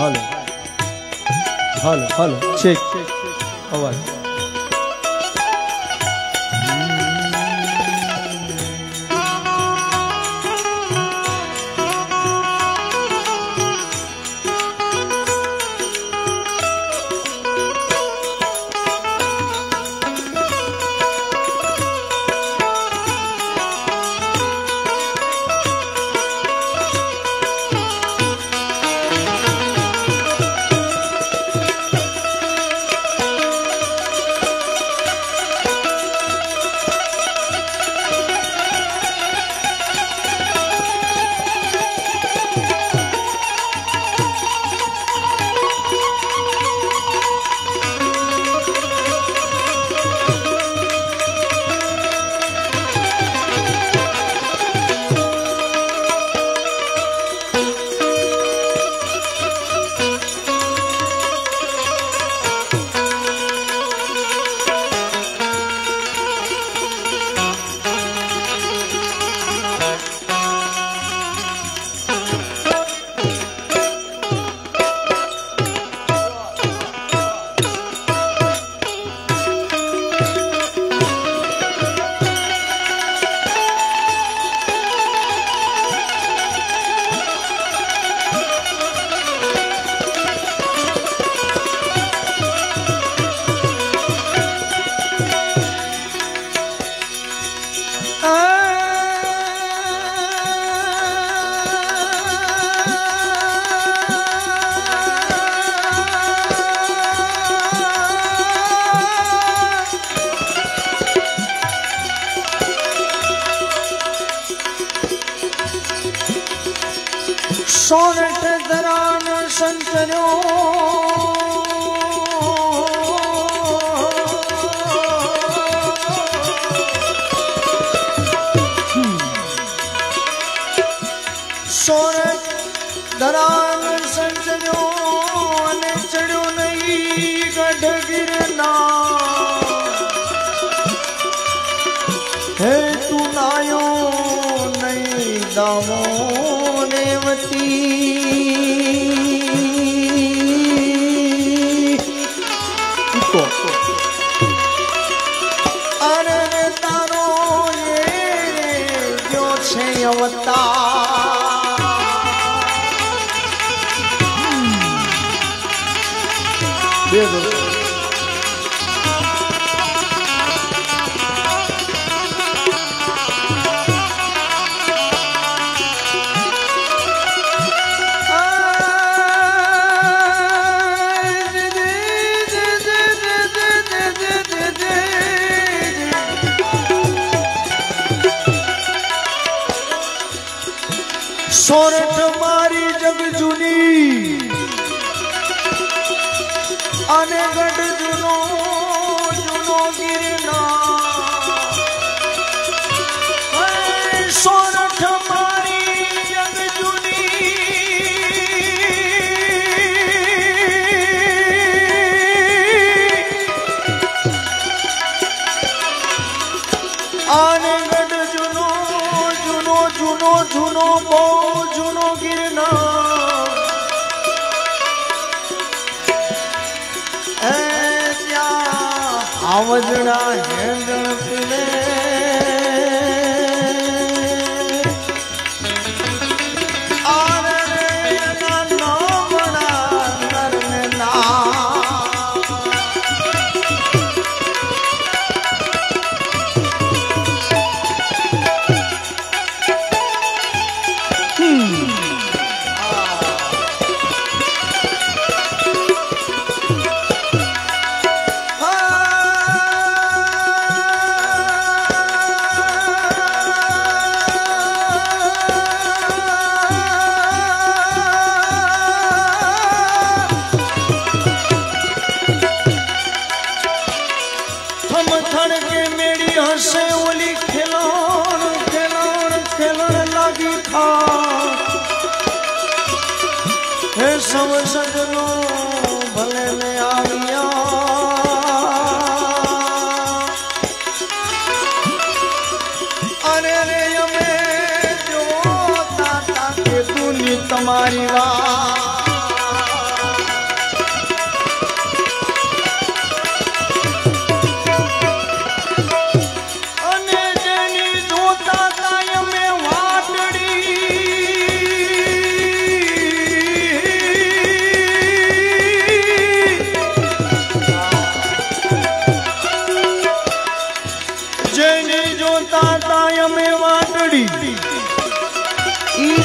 Hello hello hello check आवाज सोनठ दरान संचरो सोनठ दरान संचरो ने चढ़ो नहीं गढ़ गिरना है तू नायो नहीं दामो अरे तारो ये जो छे अवतार दे दो सोरठ मारी जग जूनी अने गढ़ जूनो जूनो गिरना सोरठ मारी जग जूनी अने गढ़ जूनो जूनो जूनो जूनो बो जूनो गिरना आवजना हेंदण पीले से ओली खिलौन खिलौन खिलौन लगी था हे सब सजनो भले ने आ गया अरे रे हमें जो ताता के तूनी तुम्हारी बात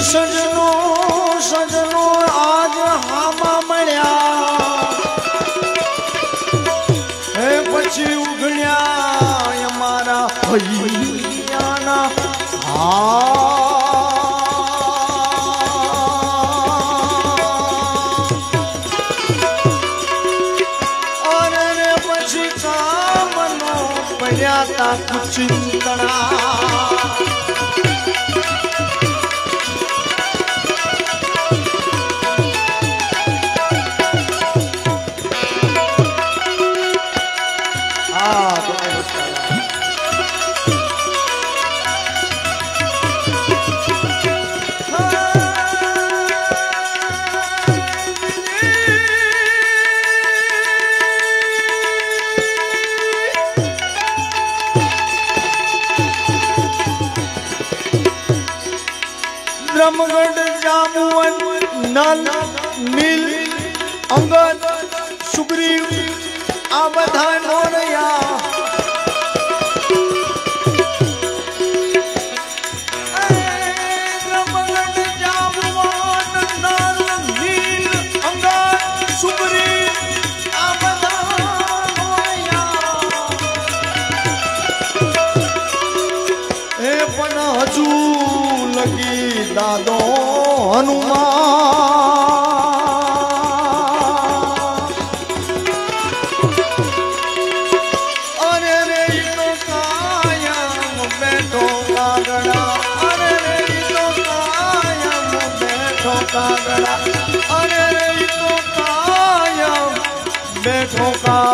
સજનો સજનો આજ હામાં મળ્યા હે પછી ઉઘડ્યા અમારા હૈયાના અરે રે પછી કામનો પડ્યા તા કુચિંતણા બ્રહ્મગઢ જામુવન નલ નીલ અંગદ સુગ્રીવ આ બધા નોરયા બ્રહ્મગઢ જામુવન નલ નીલ અંગદ સુગ્રીવ આ બધા નોરયા એ પણ હજુ લગી દાદો હનુમાન અરે રે તો કાયમ બેઠો કાગડા અરે રે તો કાયમ બેઠો કાગડા અરે રે તો કાયમ બેઠો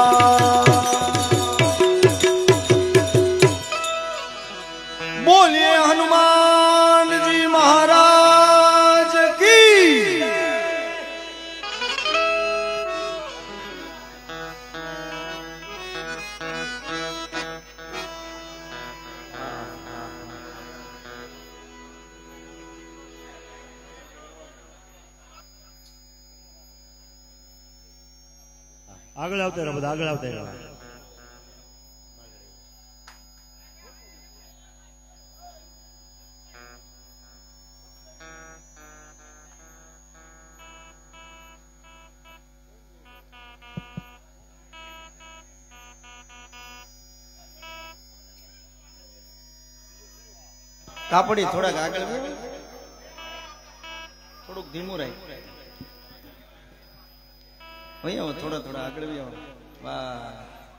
બોલીએ હનુમાનજી મહારાજ કી આગળ આવતા રહો બધા આગળ આવતા રહો કાપડી થોડાક આગળ થોડુંક ધીમું રાખ ભાઈ આવો થોડા થોડા આગળ બી આવો વાહ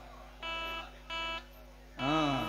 હા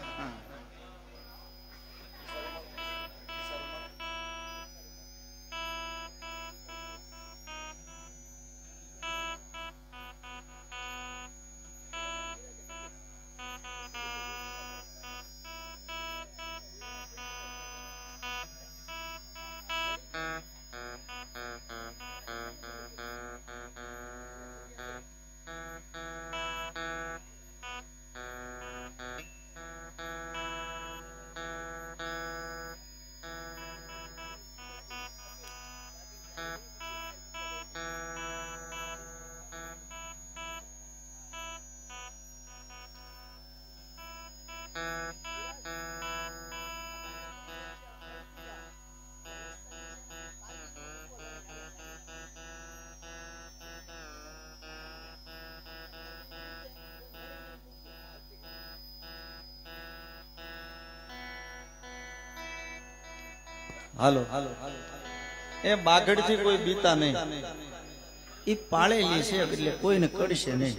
હાલો એ બાગડ થી કોઈ બીતા નહીં ઈ પાળેલી છે એટલે કોઈને કડશે નહીં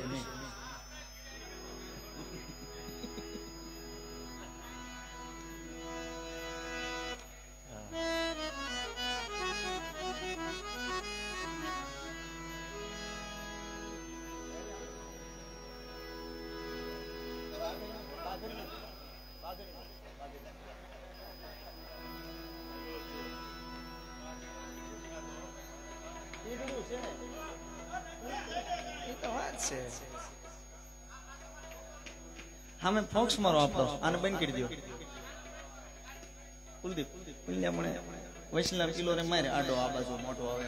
हमें फोक्स मारो आप आने बंद कर दियो कुलदीप कुलने मने वैष्णव किलो रे मारे आडो आ बाजू मोटो आवे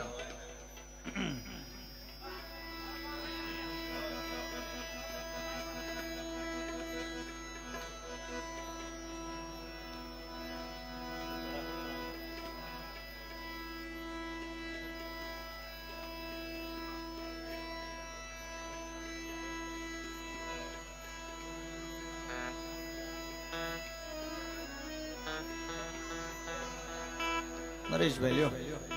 નરેશભાઈ લ્યો.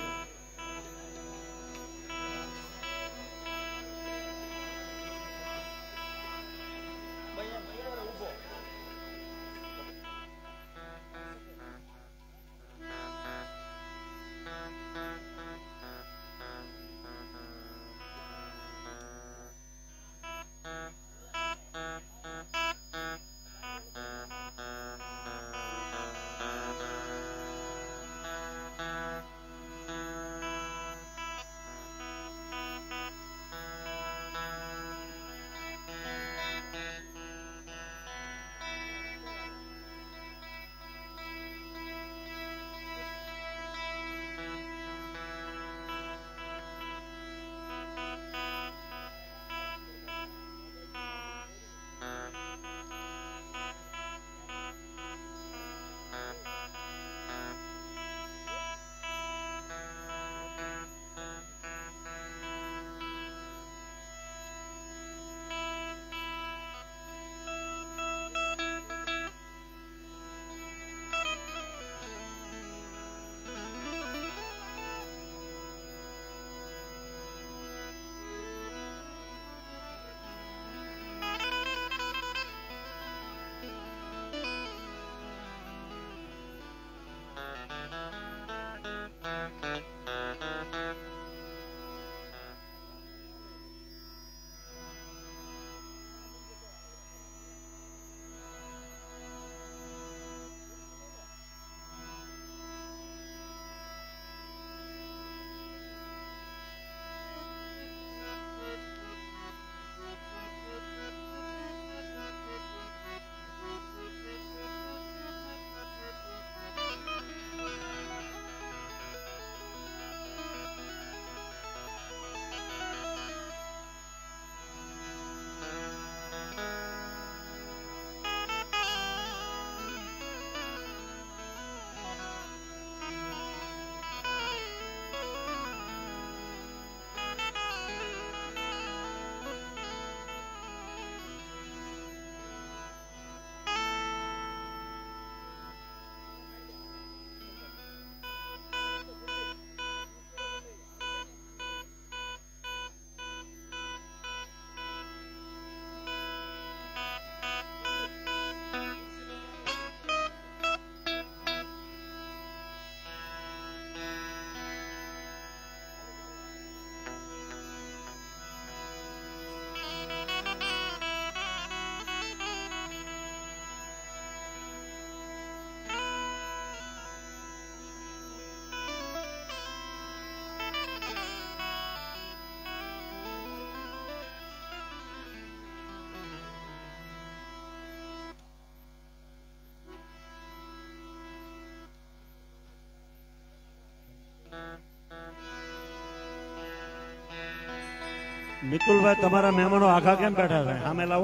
મિતુલભાઈ તમારા મહેમાનો આખા કેમ બેઠા છે? સામે લાવો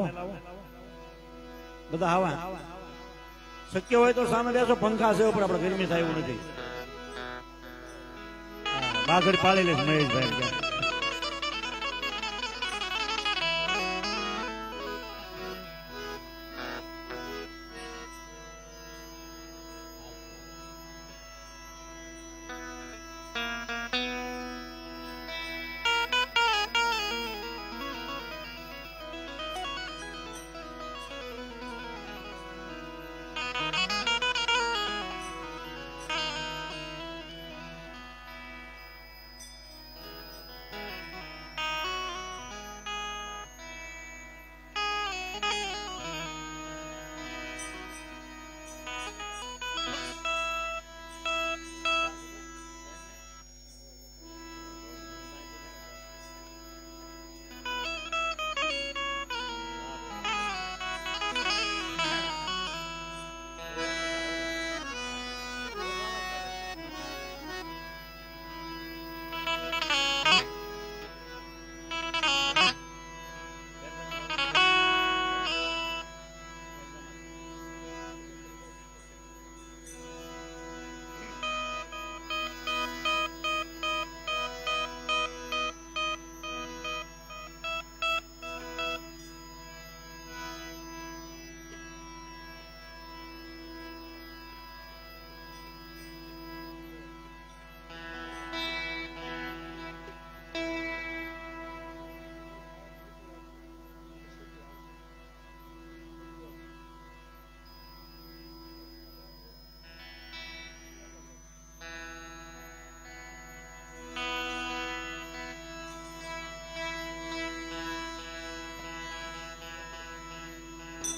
બધા. આવા શક્ય હોય તો સામે બેસો, પંખા છે ઉપર, આપણે ગરમી થાય એવું નથી. બાગડ પાળી લઈશ મહેશભાઈ.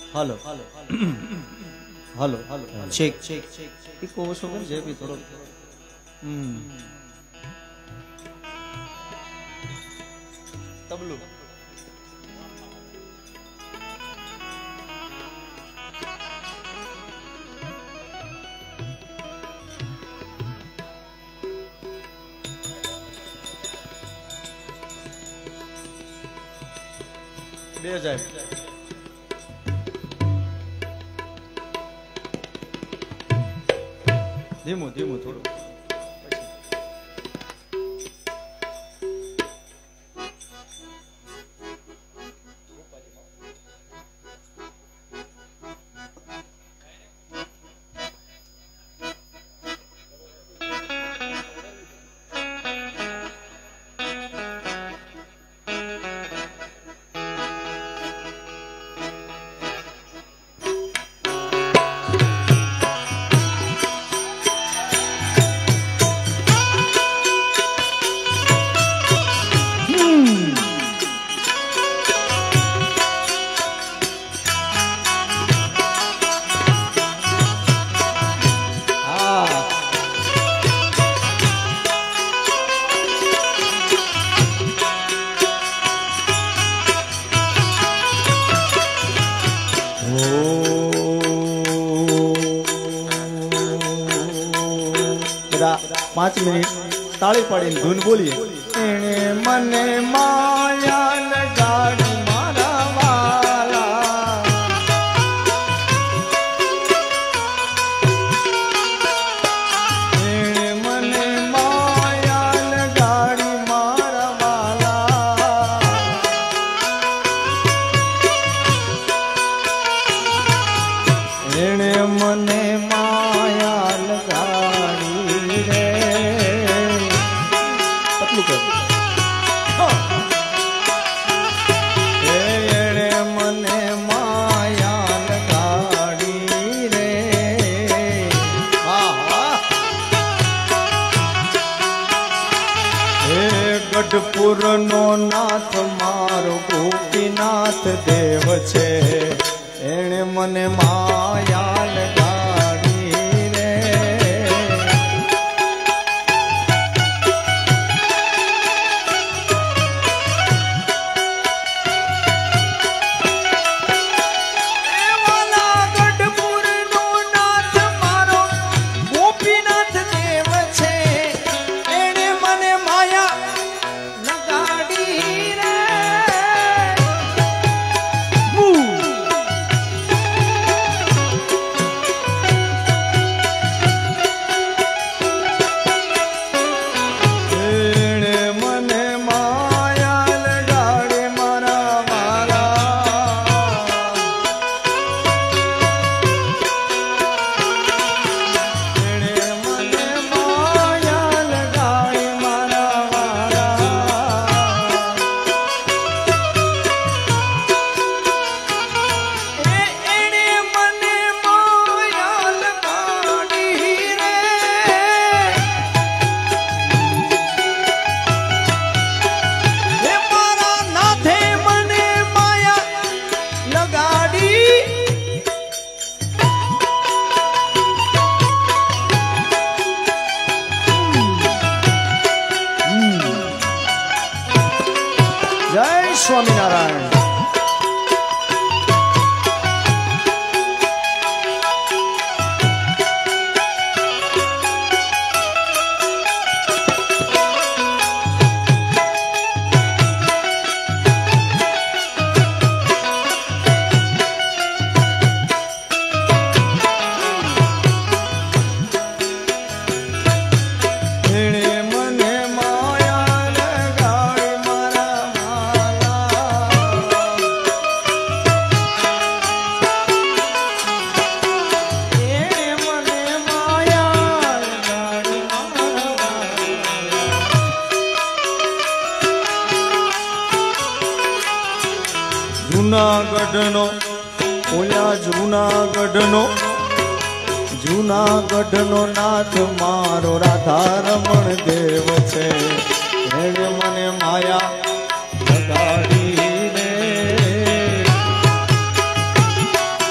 હાલો હાલો ચેક ઈ કહો છો કે જે બી થોડો તબલું બે જાય ધીમું ધીમું થોડું पांच मिनिट ताली पाड़ी धून बोलिए मने माया लगाड़ी मारा वाला मने माया लगाड़ी मारा वाला मने माया लगाड़ी મને માયા લગાડી રે હે ગઢપુર નો નાથ મારો ગોપીનાથ દેવ છે એણે મને માયા લગાડી રે સ્વામિનારાયણ જૂનાગઢનો ઓલા જૂનાગઢનો નાથ મારો રાધારમણ દેવ છે એણે મને માયા લગાડી રે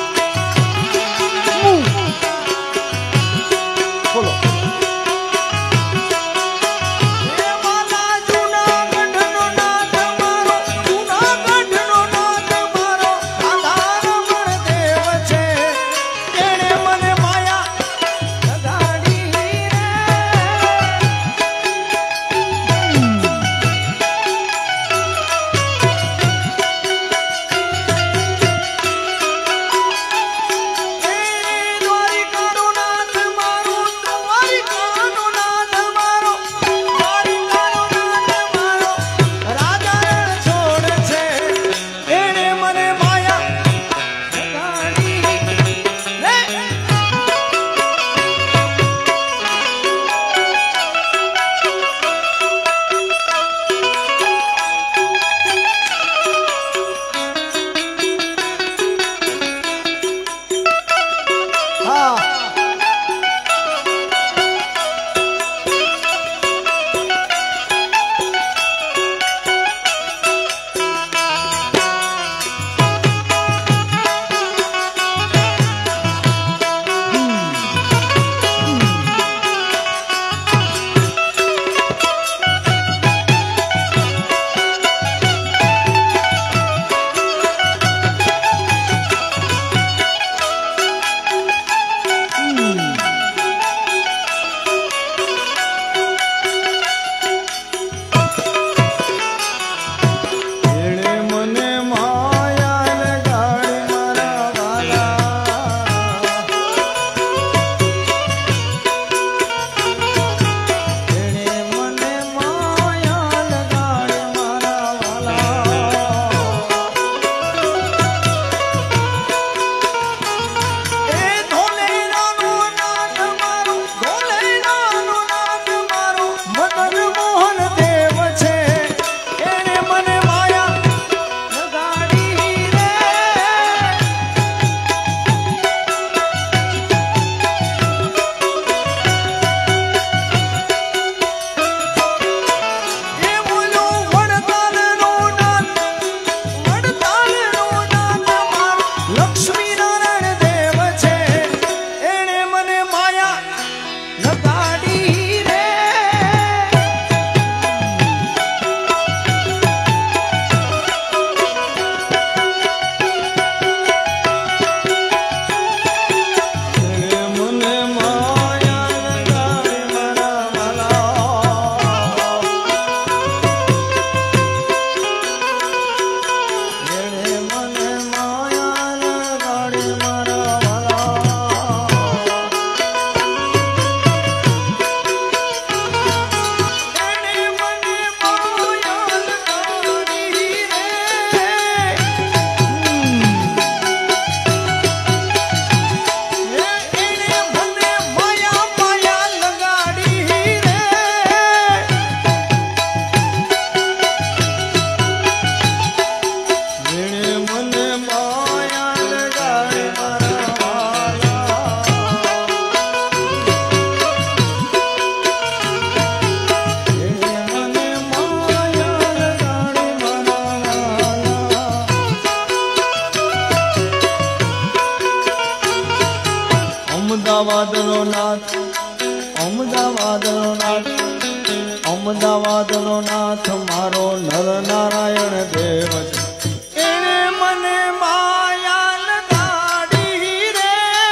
અમદાવાદનો નાથ અમદાવાદનો નાથ અમદાવાદનો નાથ મારો નર નારાયણ દેવ છે એને મને માયા લગાડી રે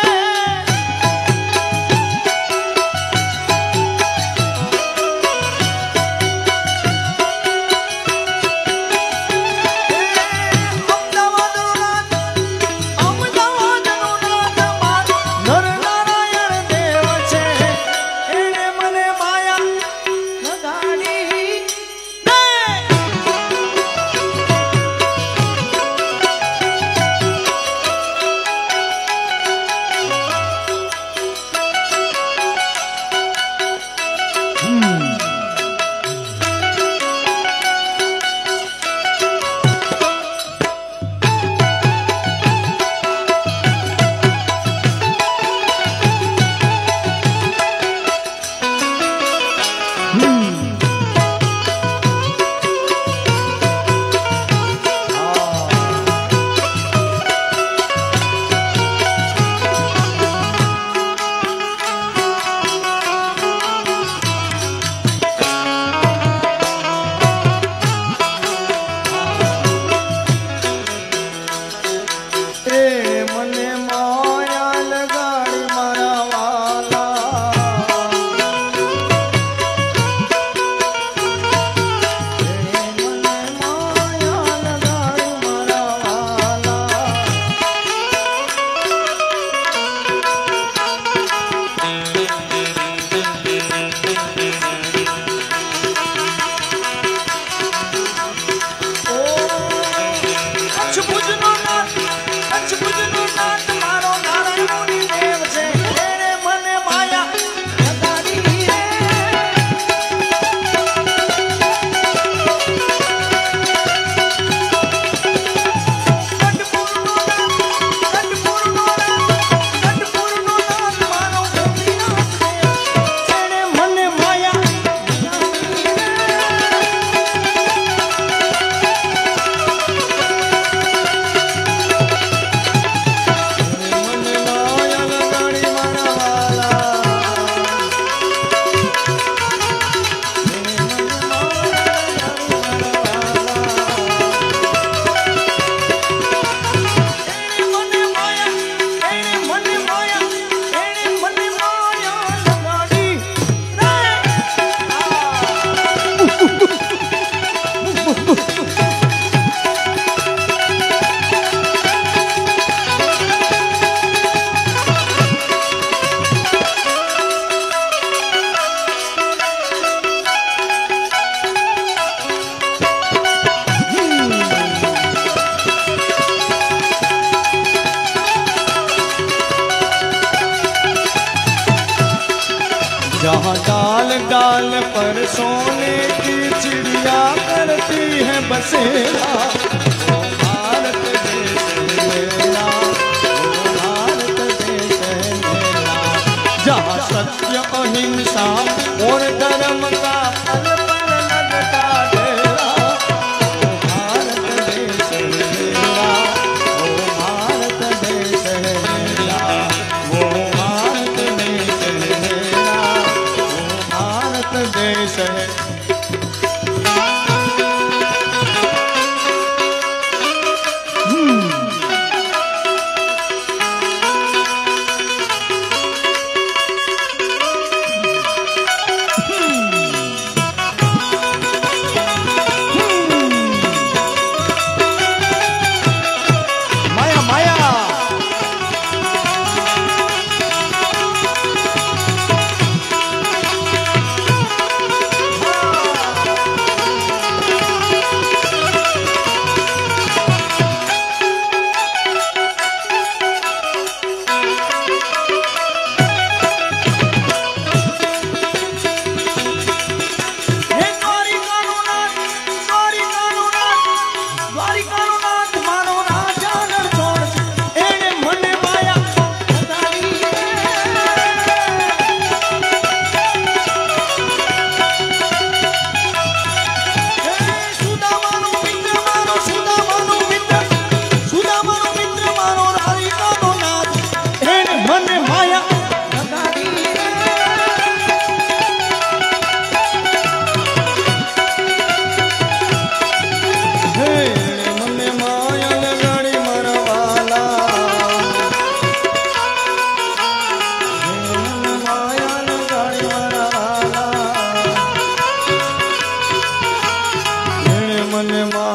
અમદાવાદનો નાથ અમદાવાદનો નાથ મારો નર નારાયણ દેવ છે એને મને માયા લગાડી રે મને માયા લગાડી મારા વાલા મને માયા લગાડી મારા વાલા ભુજનો નાથ ભુજનો નાથ મારો નારાયણ દેવ છે એને મને માયા લગાડી રે ગઢપુરનો નાથ મારો ગોપીનાથ દેવ એને મને માયા લગાડી રે મને માયા લગાડી મારા વાલા મને માયા મને માયા લગાડી जहाँ डाल डाल पर सोने की चिड़िया करती है बसेरा वो भारत देश है मेरा वो भारत देश है मेरा जहाँ सत्य अहिंसा और धर्म का पल पल लगता डेरा वो भारत देश है मेरा वो भारत देश है मेरा वो भारत देश है मेरा भारत देश है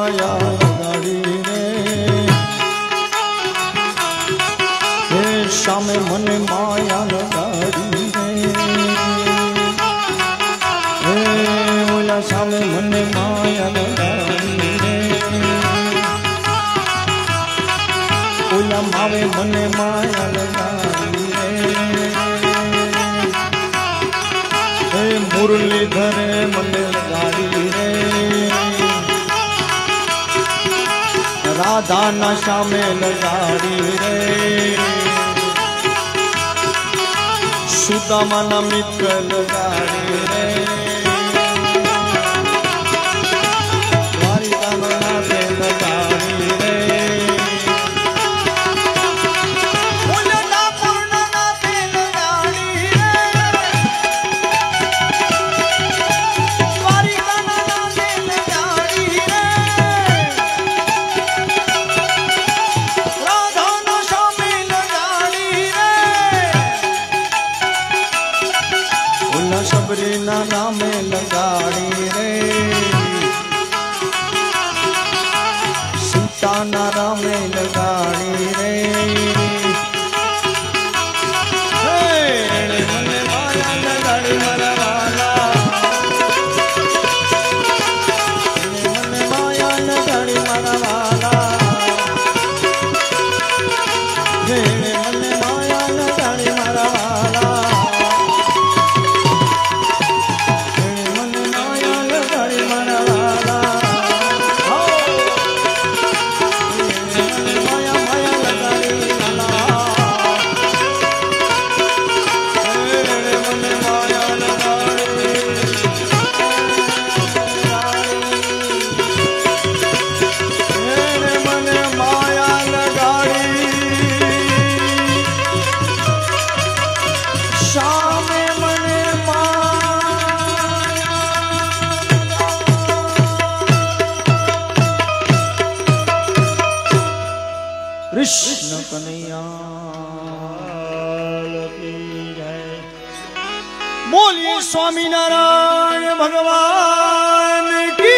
माया लगाड़ी रे हे सामे मने माया लगाड़ी रे हे ओला सामे मने माया लगाड़ी रे ओला मावे मने माया लगाड़ी रे मुरलीधर मने लगाड़ी रे राधा नशा में लगाड़ी रे सुदामा नमित लगाड़ी रे द्वारिका नाथे लगाड़ी रे नामे लगाड़ी रे सीता नारा में लगाड़ी रे मने माया लगाड़ी मरवाला मने माया लगाड़ी मरवाला मने माया लगाड़ी मरवाला कृष्ण कन्हैया बोलिए स्वामी नारायण भगवान की।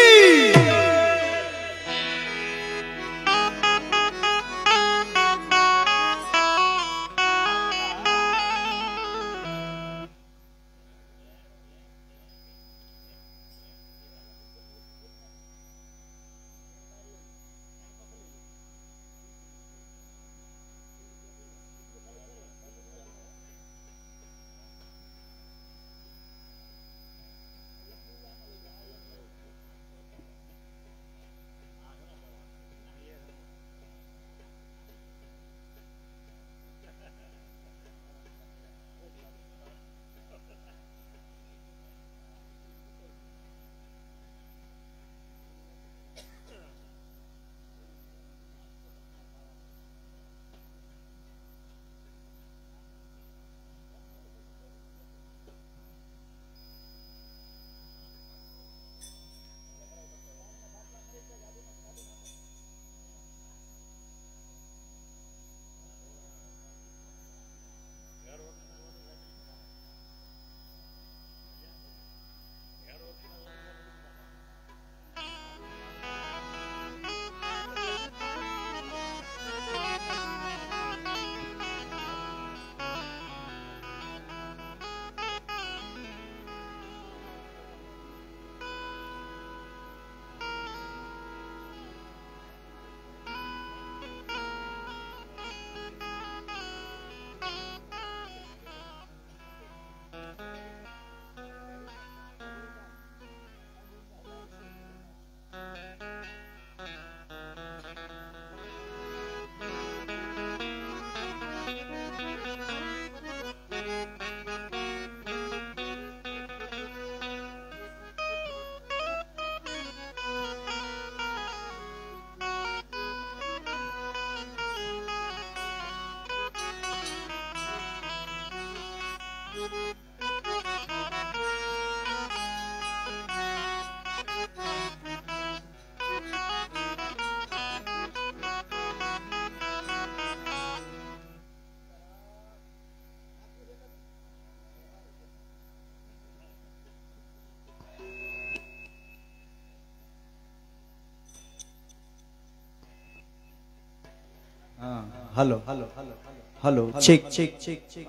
હાલો હાલો છીક છીક છીક છીક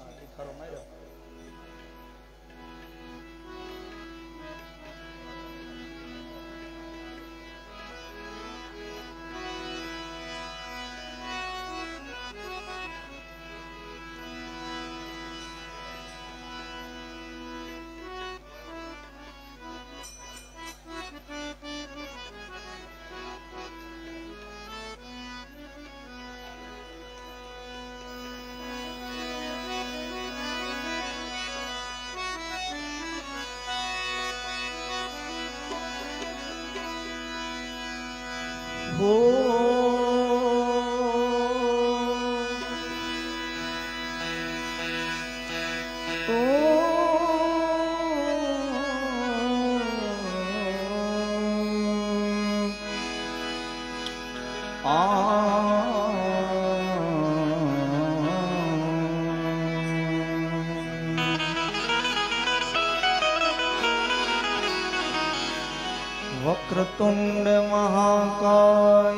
वक्रतुंड महाकाय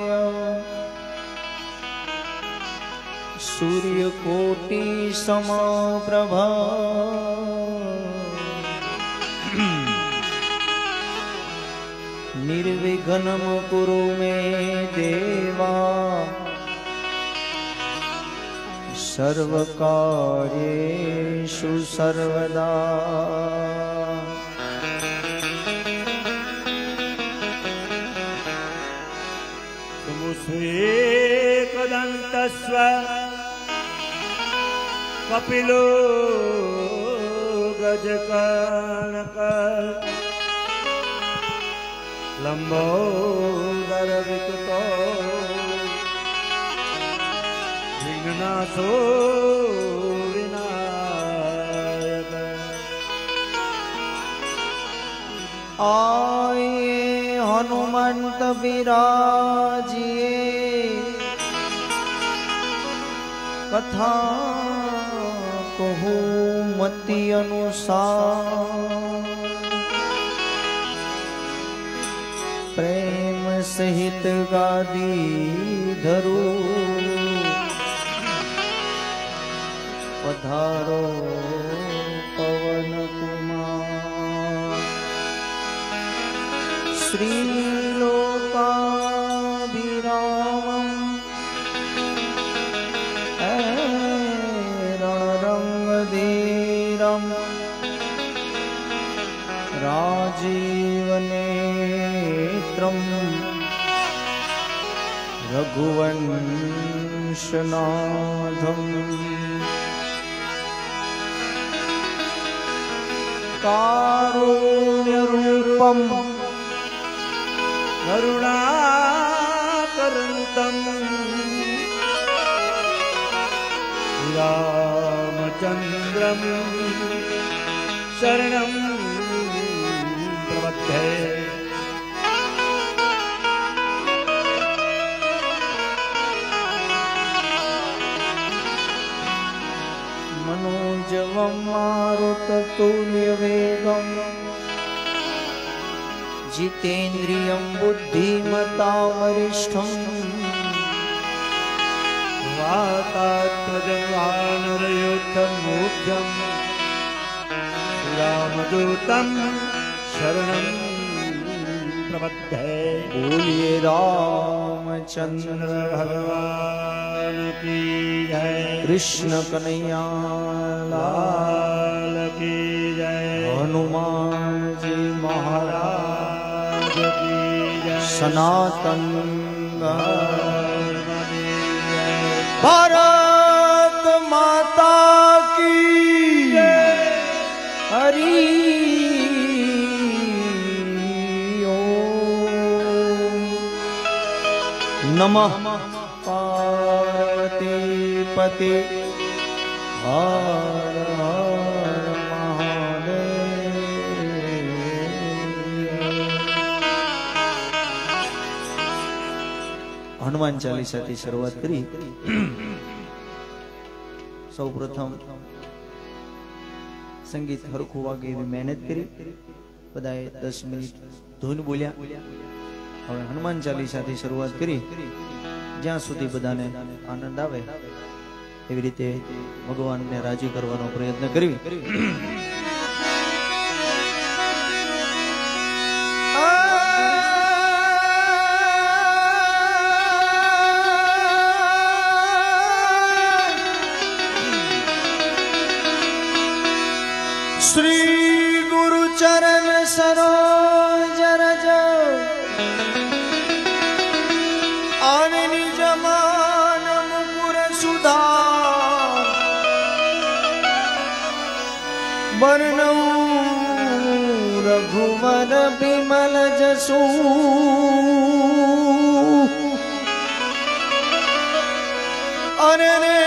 सूर्यकोटि समप्रभा निर्विघ्नं कुरु मे देवा सर्वकार्येषु सर्वदा। एकदन्तस्व कपिलो गजकर्णक लंबोदर विकटो विघ्नाशो विनायक। आए हनुमंत विराजिए कथा कहूँ मति अनुसार प्रेम सहित गादी धरू पधारो पवन कुमार। श्रीलोकाभिरामं रणरंगधीरं राजीवनेत्रं रघुवंशनाथं कारुण्यरूपं करुणाकरन्तं रामचन्द्रं शरणं प्रपद्ये। मनोजवं मारुततुल्यवेगं जितेन्द्रियं बुद्धिमतावरिष्ठं वातात्मजं वानरयूथमुख्यं रामदूतं शरणं प्रपद्ये। बोलिए रामचंद्र भगवान की जय। कृष्ण कन्हैया लाल की जय। हनुमान जी महाराज की जय। सनातन धर्म की जय। भारत माता की हरि ओम। नमः पार्वती पति हर हर महादेव। हनुमान चालीसा थी शुरुआत करी। सौ प्रथम संगीत हरखू वागे एवी मेहनत करी। बधाए 10 मिनिट धून बोल्या। हवे हनुमान चालीसा थी शुरुआत करी। જ્યાં સુધી બધાને આનંદ આવે એવી રીતે ભગવાનને રાજી કરવાનો પ્રયત્ન કરવી. श्री गुरु चरण सरोज रज आननि जमान मुकुर सुधार वर्णौ रघुवर बिमल जसु अरे रे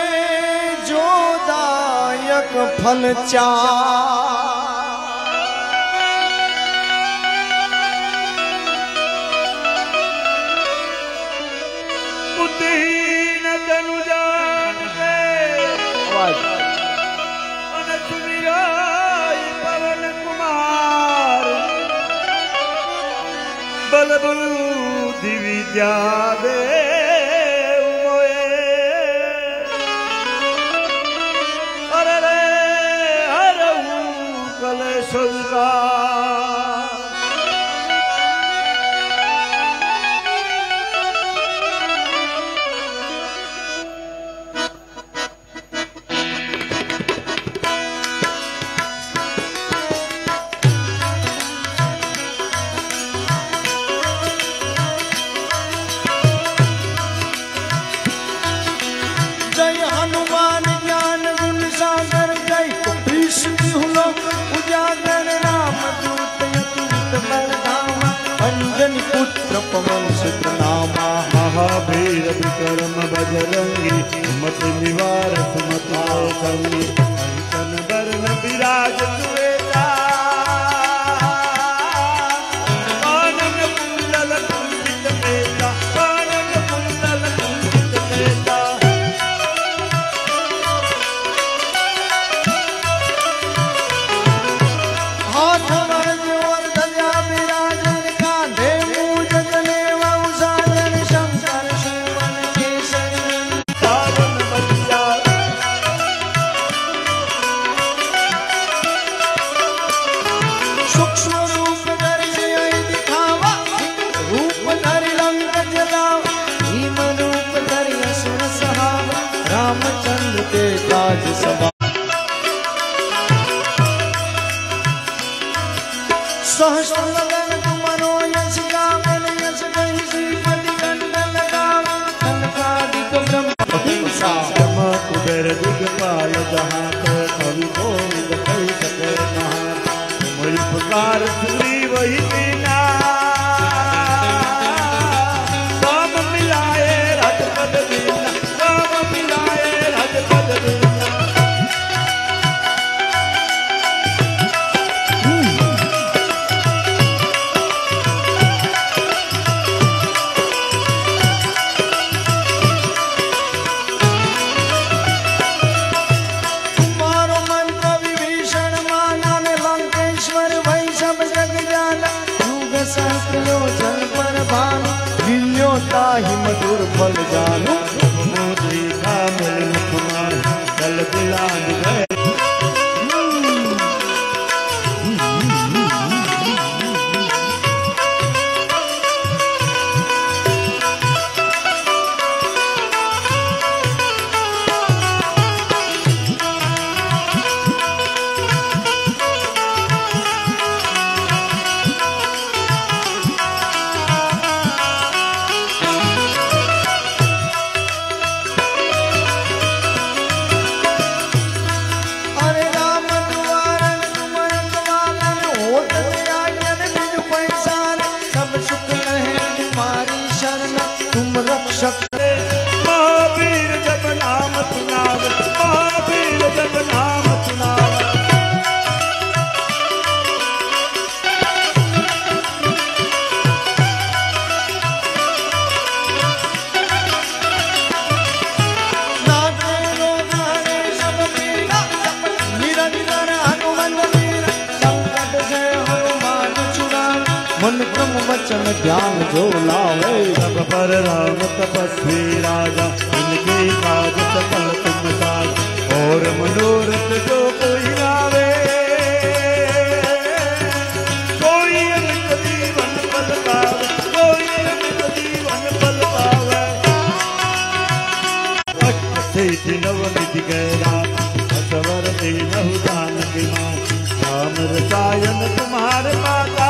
जोदायक फल चार बल बुद्धि विद्या दे अरे रे हरऊ कलेश पुत्र पवन सुत नामा महावीर विक्रम बजरंगी मत निवार सुमत संगी कंचन वरण विराज सुवेता कानन कुंडल कुंचित केता कानन कुंडल कुंचित केता हाथ वरज और ध्वजा विराजन कांधे मूज जनेऊ साजन शंकर सुवन केसरी पावन बलिया सूक्ष्म रूप धरि सिय दिखावा रूप धरि लंक जलावा भीम रूप धरि असुर सहावा रामचंद्र के काज सवा सहस्र लगन तुमरो यश गावन यश कहि श्रीपति कंडल गावा कनकादिक ब्रह्म हिंसा ब्रह्म कुबेर दिगपाल जहाँ तो कवि गोविंद कही सके नहा तुम्हारी पुकार सुनी वही मीना काम मिलाए राजपद मीना काम मिलाए राजपद मीना तुम्हारो मंत्र विभीषण माना ने लंकेश्वर भई सब जग जाना युग सहस्त्र योजन पर भानु दिल्यो ताहि मधुर फल जानू मोदी का मिल मुखमान चल दिलान गए वचन ज्ञान जो लावे। सब पर राम तपस्वी राजा, इनके काज सकल तुम साज, और मनोरथ जो कोई गावे। कोई अमित जीवन पल पावे, कोई अमित जीवन पल पावे। अष्ट नवनिधि गैरा, असवर दीनहु जानकी मां, राम रसायन तुम्हारे माता।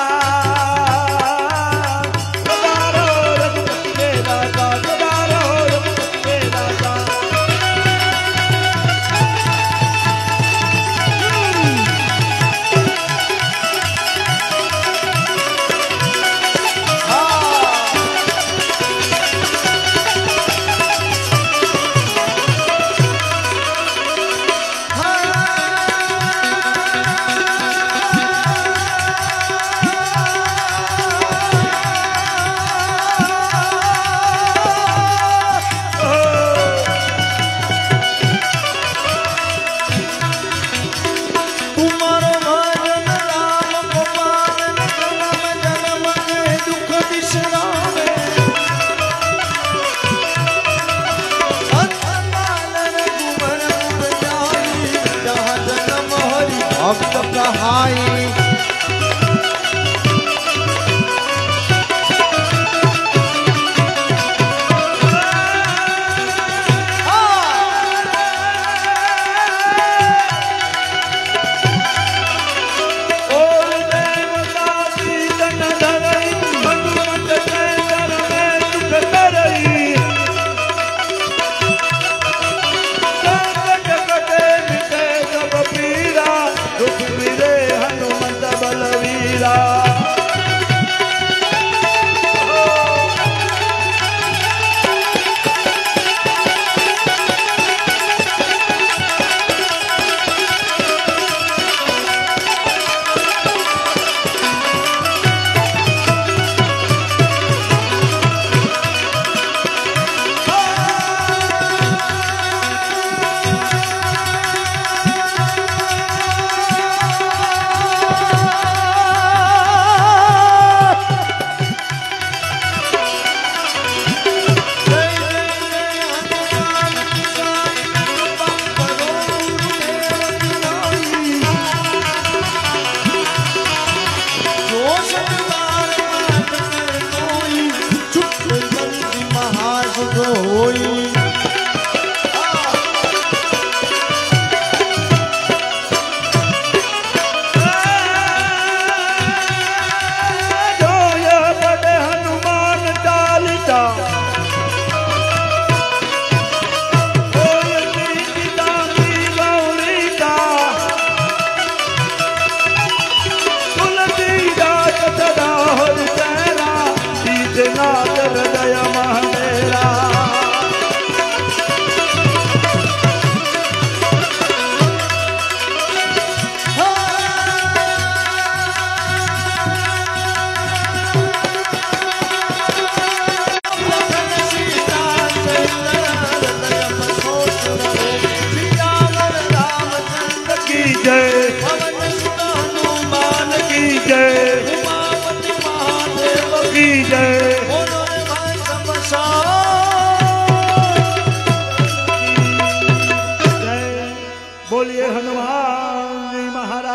बोलिए हनुमान जी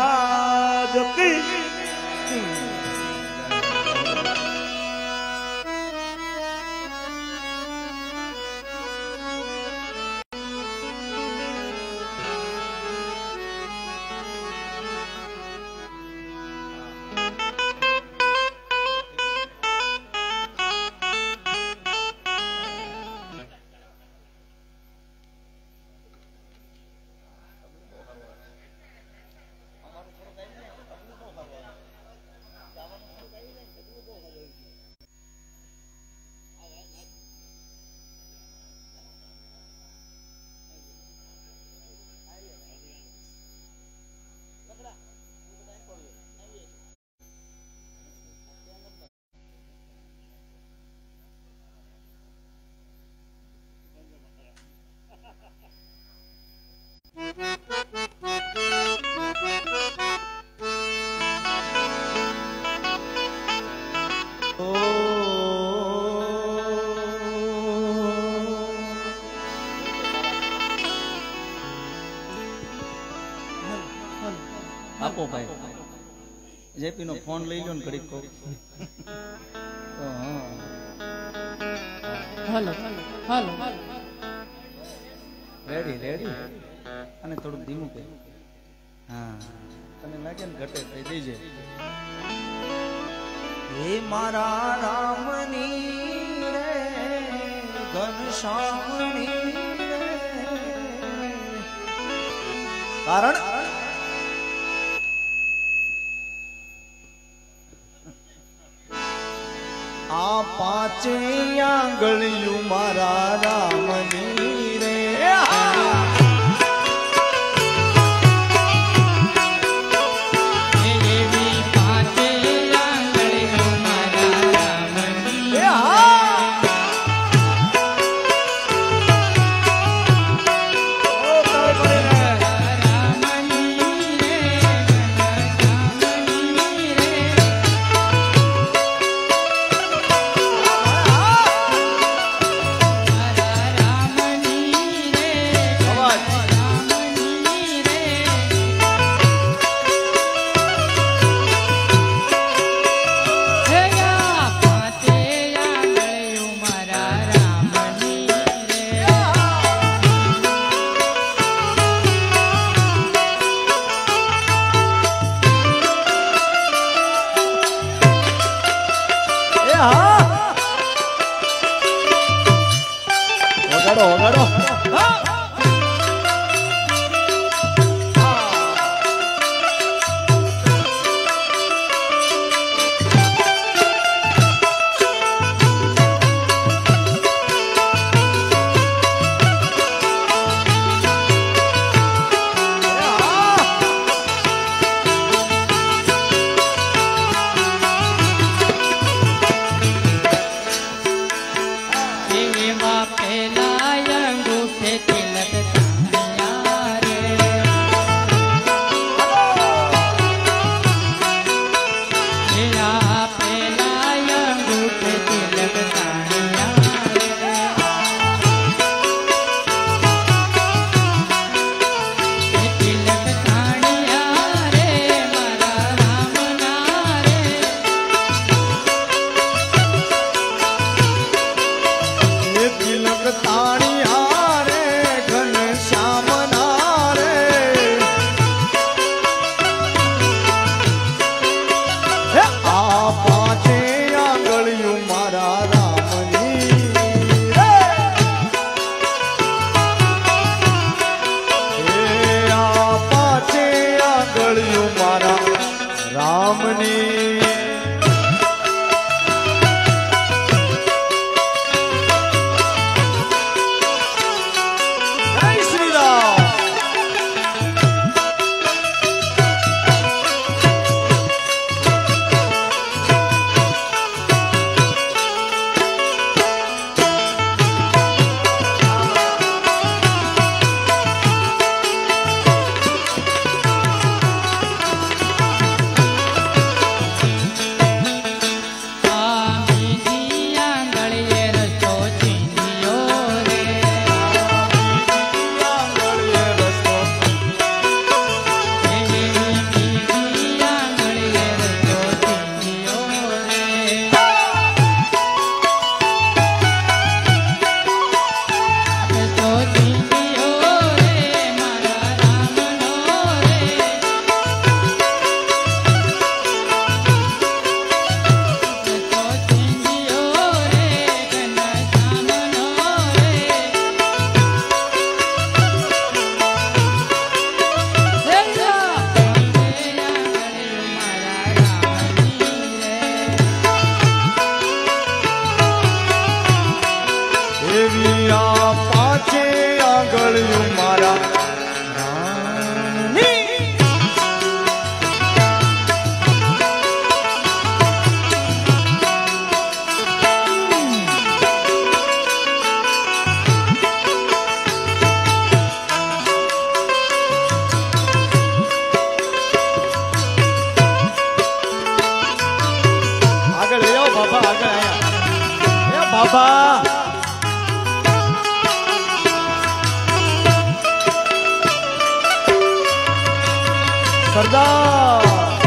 महाराज की। આપો ભાઈ જેપી નો ફોન લઈ લો ને ઘડીક કહું તો હાલો હાલો રેડી રેડી અને થોડુંક ધીમું કે હા તને લાગે ને ઘટે થઈ દેજે હે મારા રામની રે ઘનશ્યામની રે કારણ આ પાંચે આંગળિયું મારા રામની રે વગાડો વગાડો બાબા જબરદસ્ત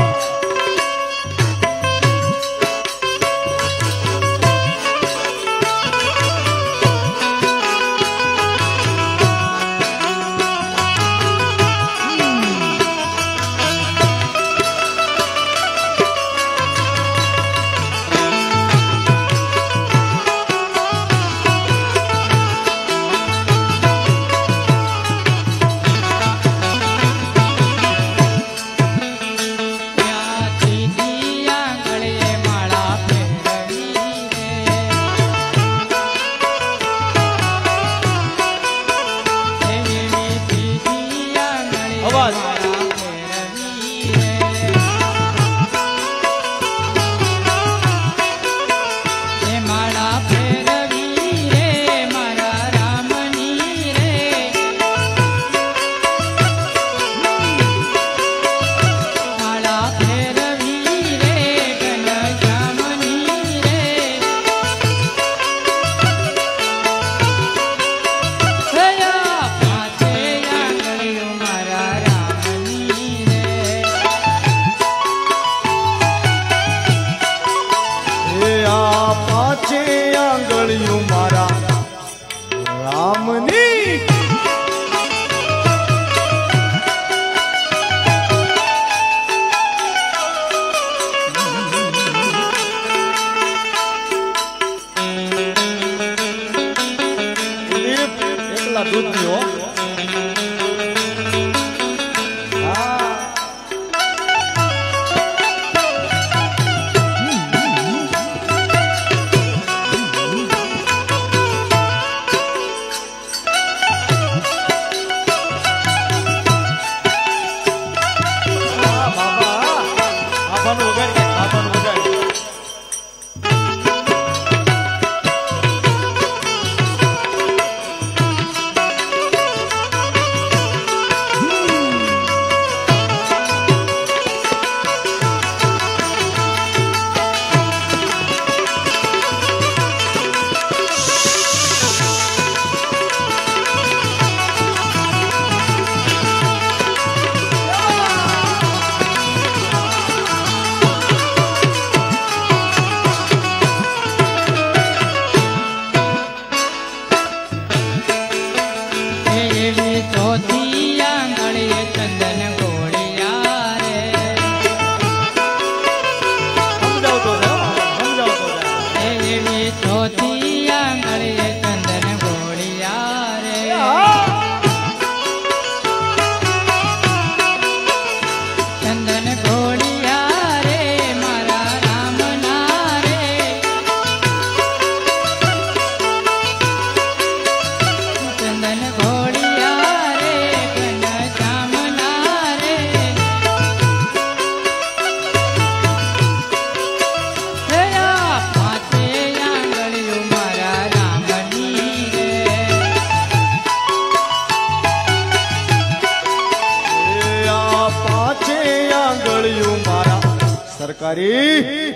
સરકારી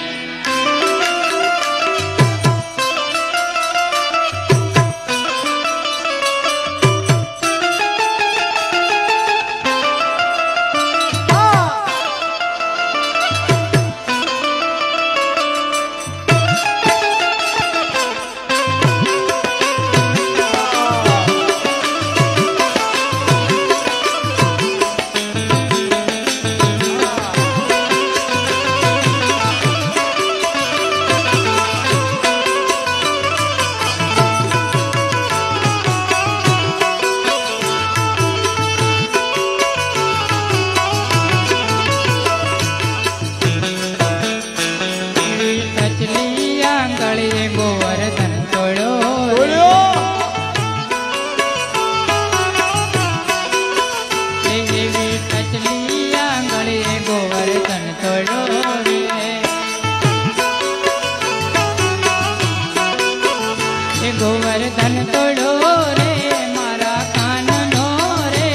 गोवर्धन तोड़ो रे मारा कान नो रे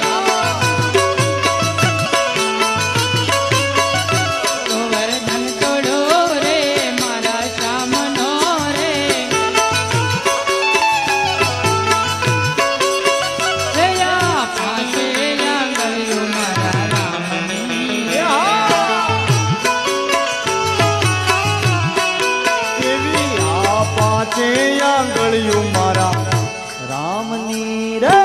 गोवर्धन तोड़ो रे मारा श्याम नो रे या फांसे या गयो मारा राम આંગળિયું મારા રામની રે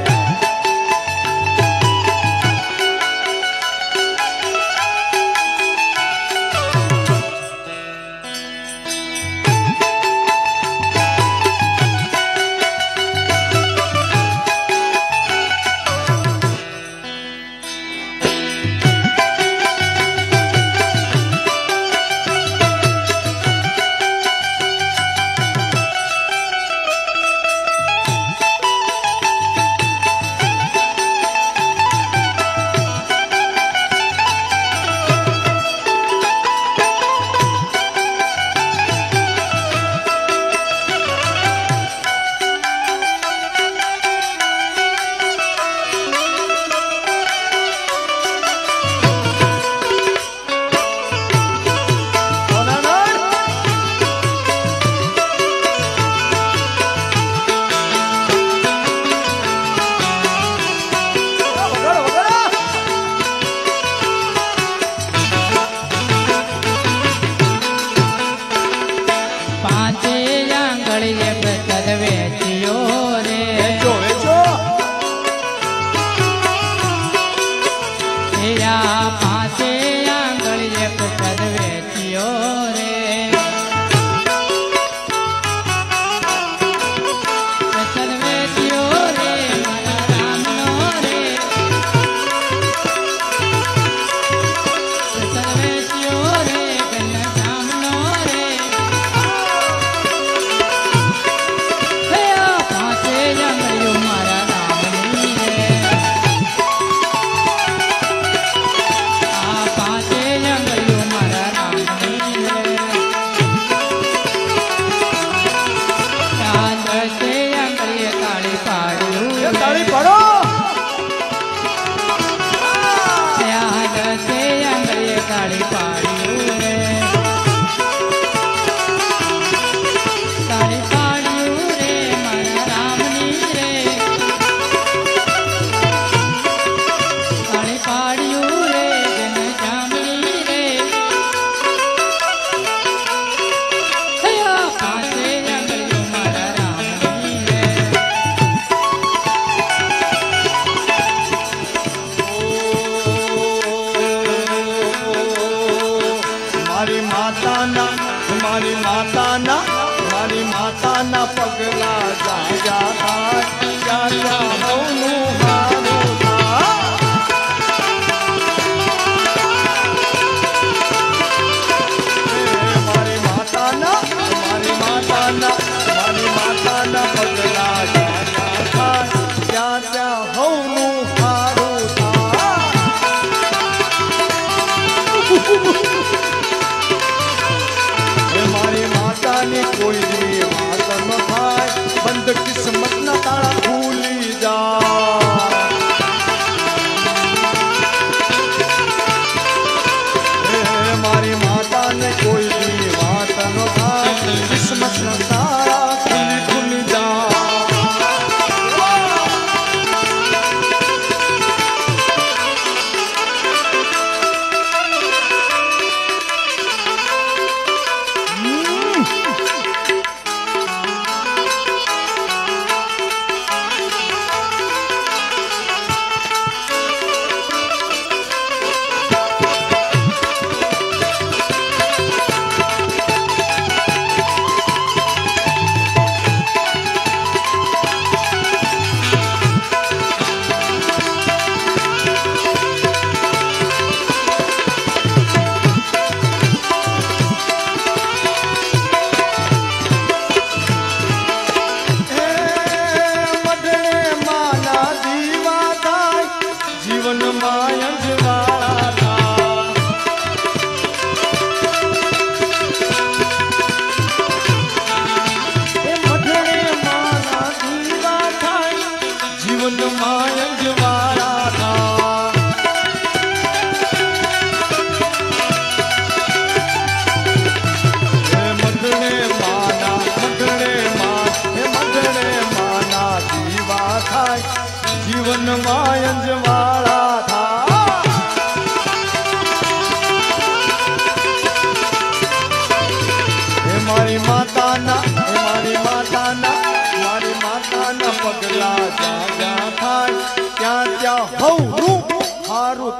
મારી માતાના પગલા જાજા થાય જાજા હવનું હારું થાય મારી માતાના પગલા જાજા થાય જાજા હવનું હારું થાય મારી માતાની કોઈ વાત ન થાય બંધ કિસ્મત ના તાળા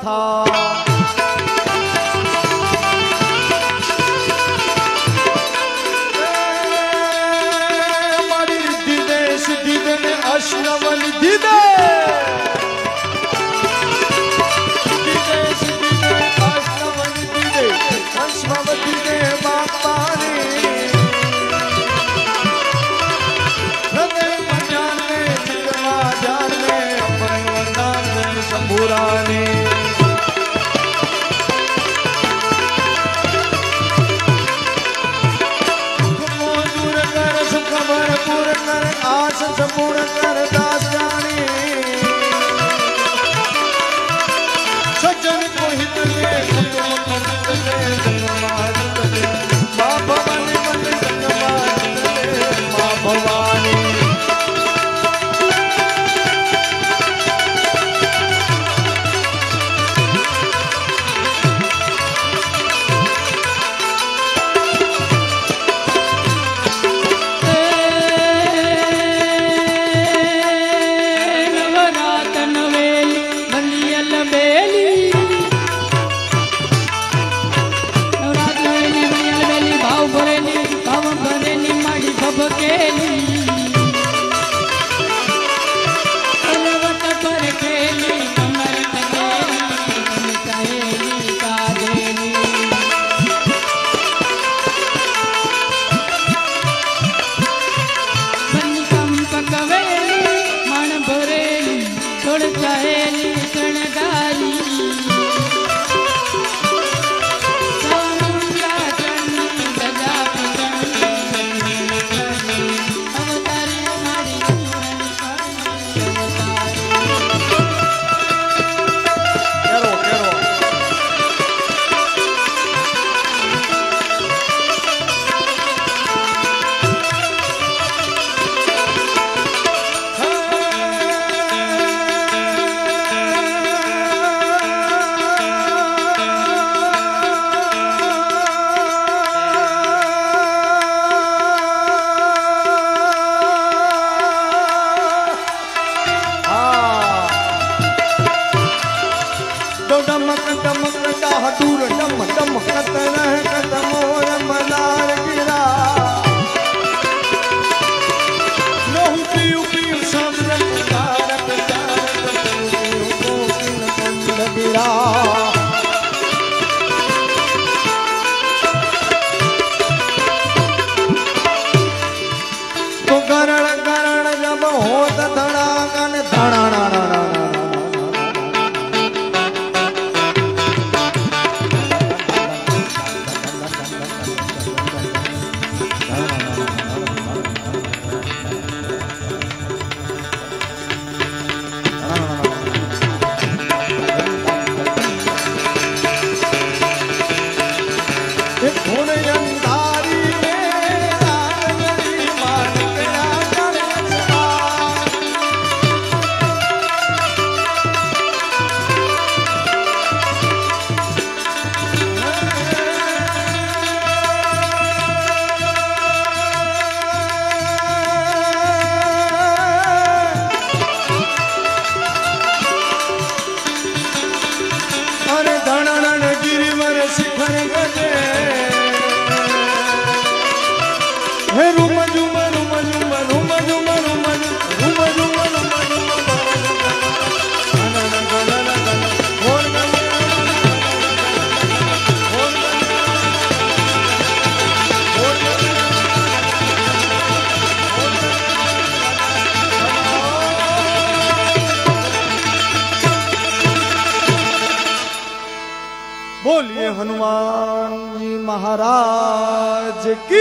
था। मारी दीदे दीदे ने अश्नवन दीदे अश्नवती दे बापा रे हृदय मजान में चितवा जान में अपन वरदान में शंभुरानी दूर कर सुख भरपूर कर आस संपूर्ण कर दास जानी सज्जन को हित दे माँ भवानी माँ भवानी बोलिए हनुमान जी महाराज की।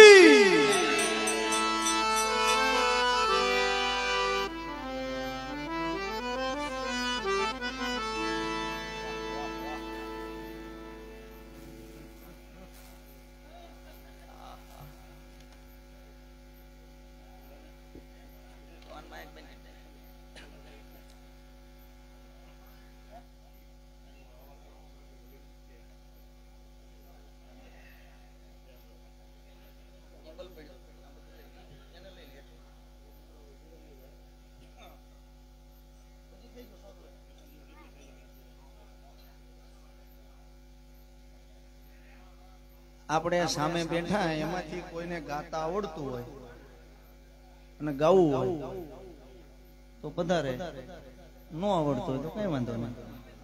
આપણે સામે બેઠા એમાંથી કોઈને ગાતા આવડતું હોય અને ગાવું હોય તો પધારે, ન આવડતું હોય તો કઈ વાંધો નહીં.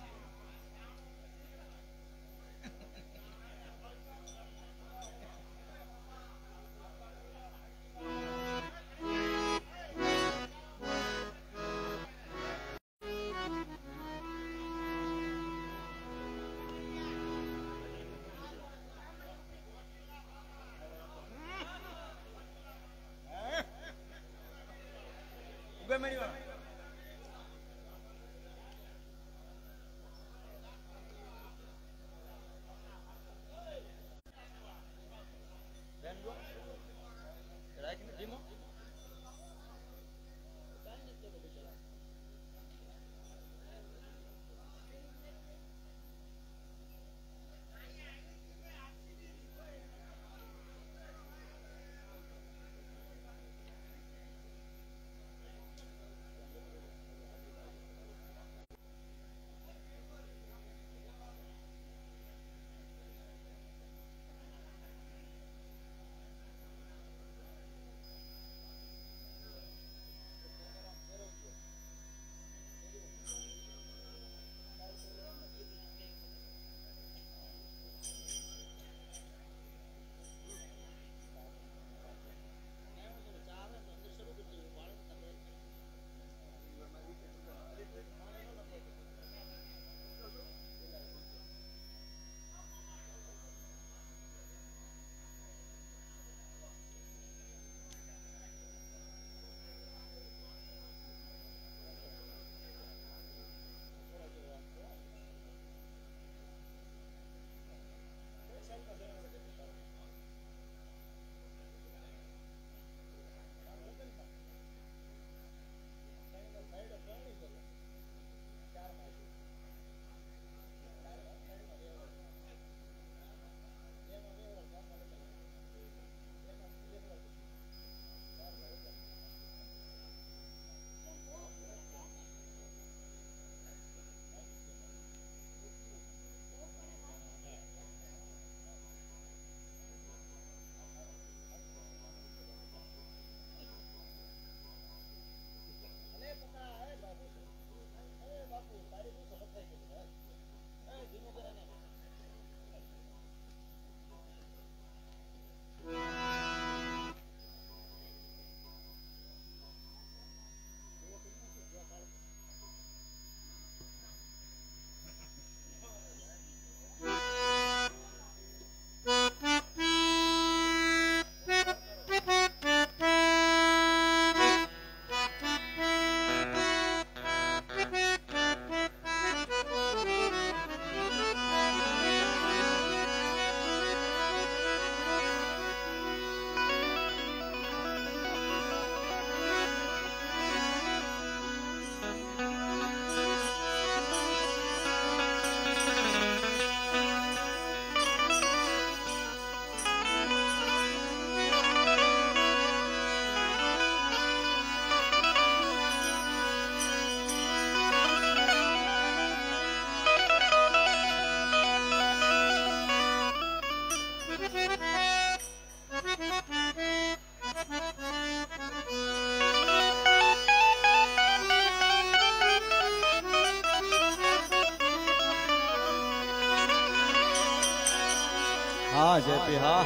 હા જેપી હા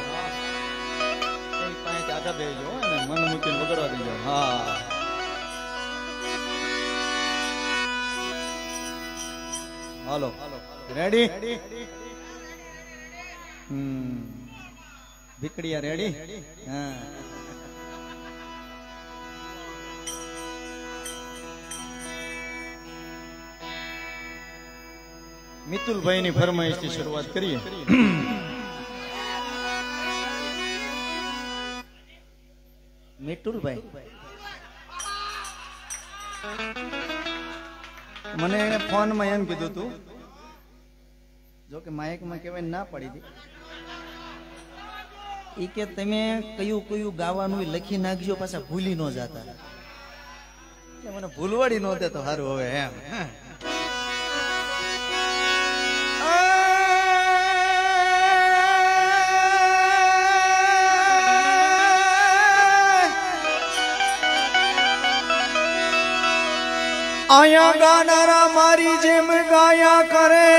કઈ પાંચ આગા બેજો ને મન મૂકીને વગડવા દેજો. હા હાલો રેડી ભીકડિયા રેડી. હા મિતુલભાઈ ની ફરમાઈશ થી શરૂઆત કરીએ. મિતુલભાઈ મને એને ફોન માં એમ કીધું તું, જો કે માઇક માં કહેવાય ના પડી હતી, ઈ કે તમે કયું કયું ગાવાનું લખી નાખજો પાછા ભૂલી ન જાતા. મને ભૂલવાડી ન દે તો સારું. હવે એમ आया गानारा मारी जेम गाया करे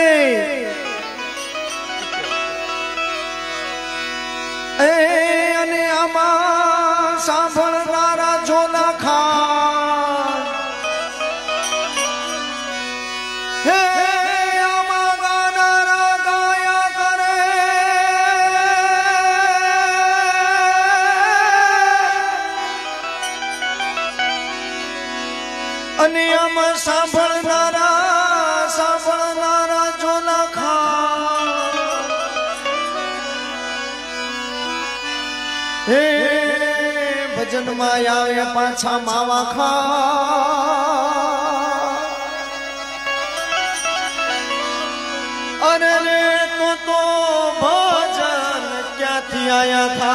ए अने आमा सांभळनारा जोना खान हे आमा गानारा गाया करे अने आमा सांभळनारा जोना खान हे भजन में आवे पाछा मावा खा अरे रे तो भजन क्या थी आया था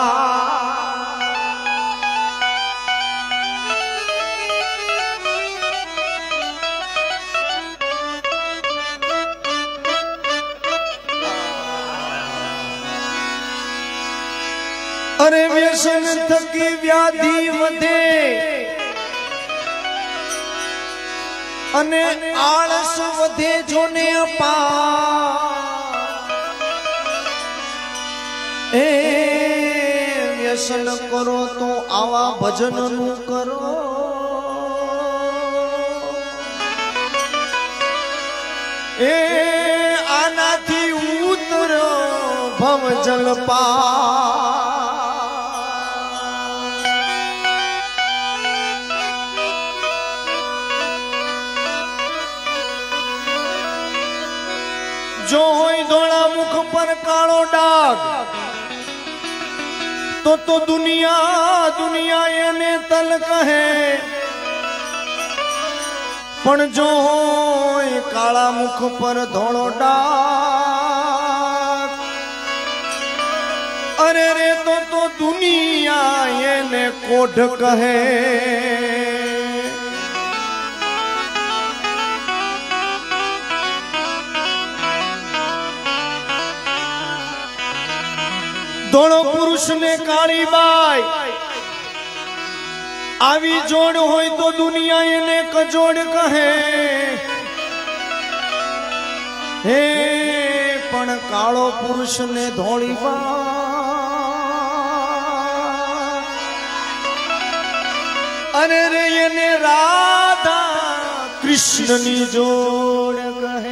अरे व्यसन थकी व्याधि वधे अने आळस वधे जोने अपा ए व्यसन करो तो आवा भजन नु करो ए आनाथी उतरो भव जल पा जो होई धोला मुख पर कालो डाग तो दुनिया एने तल कहे पण जो होई काला मुख पर धोलो डाग अरे रे तो दुनिया एने कोढ़ कहे दोनों पुरुष ने काली बाई आवी जोड़ होई तो दुनिया ने कजोड़ कहे हे पण कालो पुरुष ने धोली बाई अरे रे ने राधा कृष्ण नी जोड़ कहे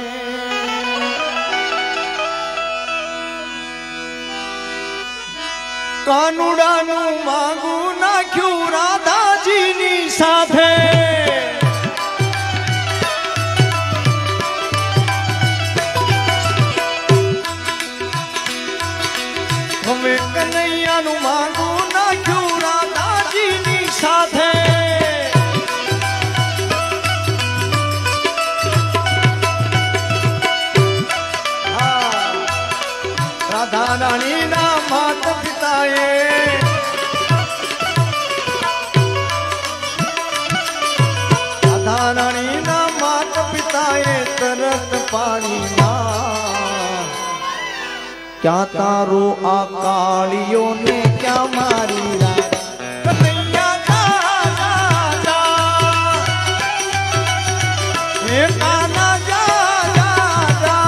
कानुडानु मांगू नाख्यू राधाजी नी साथे हमें कन्हैया नु मांगू नाख्यू राधाजी नी साथे राधा रानी ना मात राधा रानी ना मात पिताए तरत पानी ना क्या तारो आकालियों ने क्या मारी कन्हैया जा जा जा हे कान्हा जा जा जा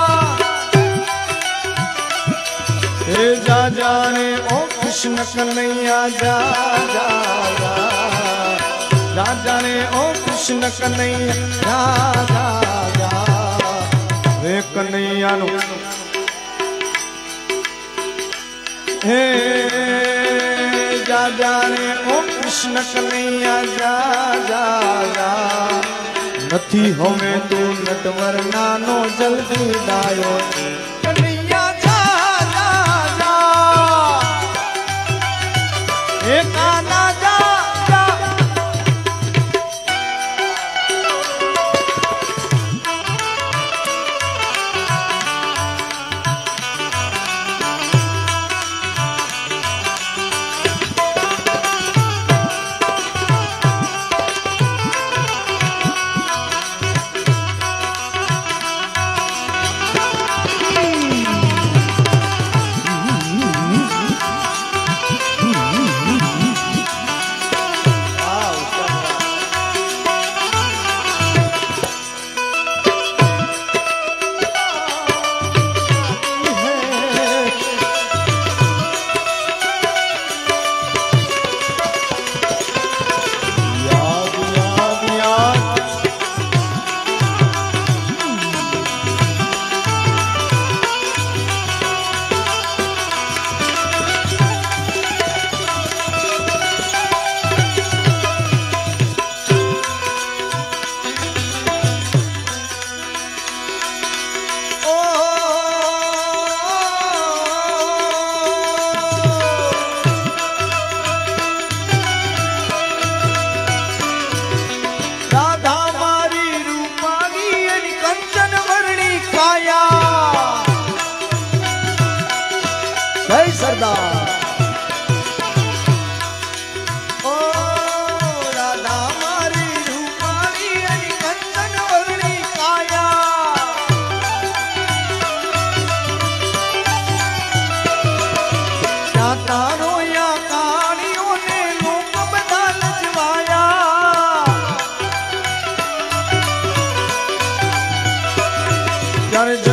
हे जा जा रे ओ कृष्ण कन्हैया जा जा जा जा जा रे ओ कृष्ण कन्हैया जा जा जा वे कन्हैया नु हे जा जा रे ओ कृष्ण कन्हैया जा जा जा नथी हमें तू नटवर नानो जल्दी दायो कन्हैया जा जा जा हे कान्हा जा जा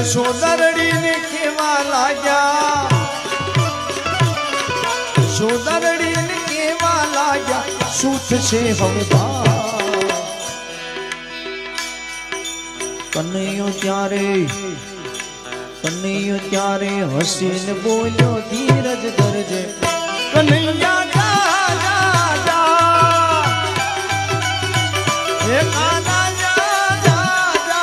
यशोदरड़ी ने केवा लाग्या, यशोदरड़ी ने केवा लाग्या सूत से हवदा कन्हैयो त्यारे हसीन बोलो धीरज धरजे कन्हैया जा जा जा हे कान्हा जा जा जा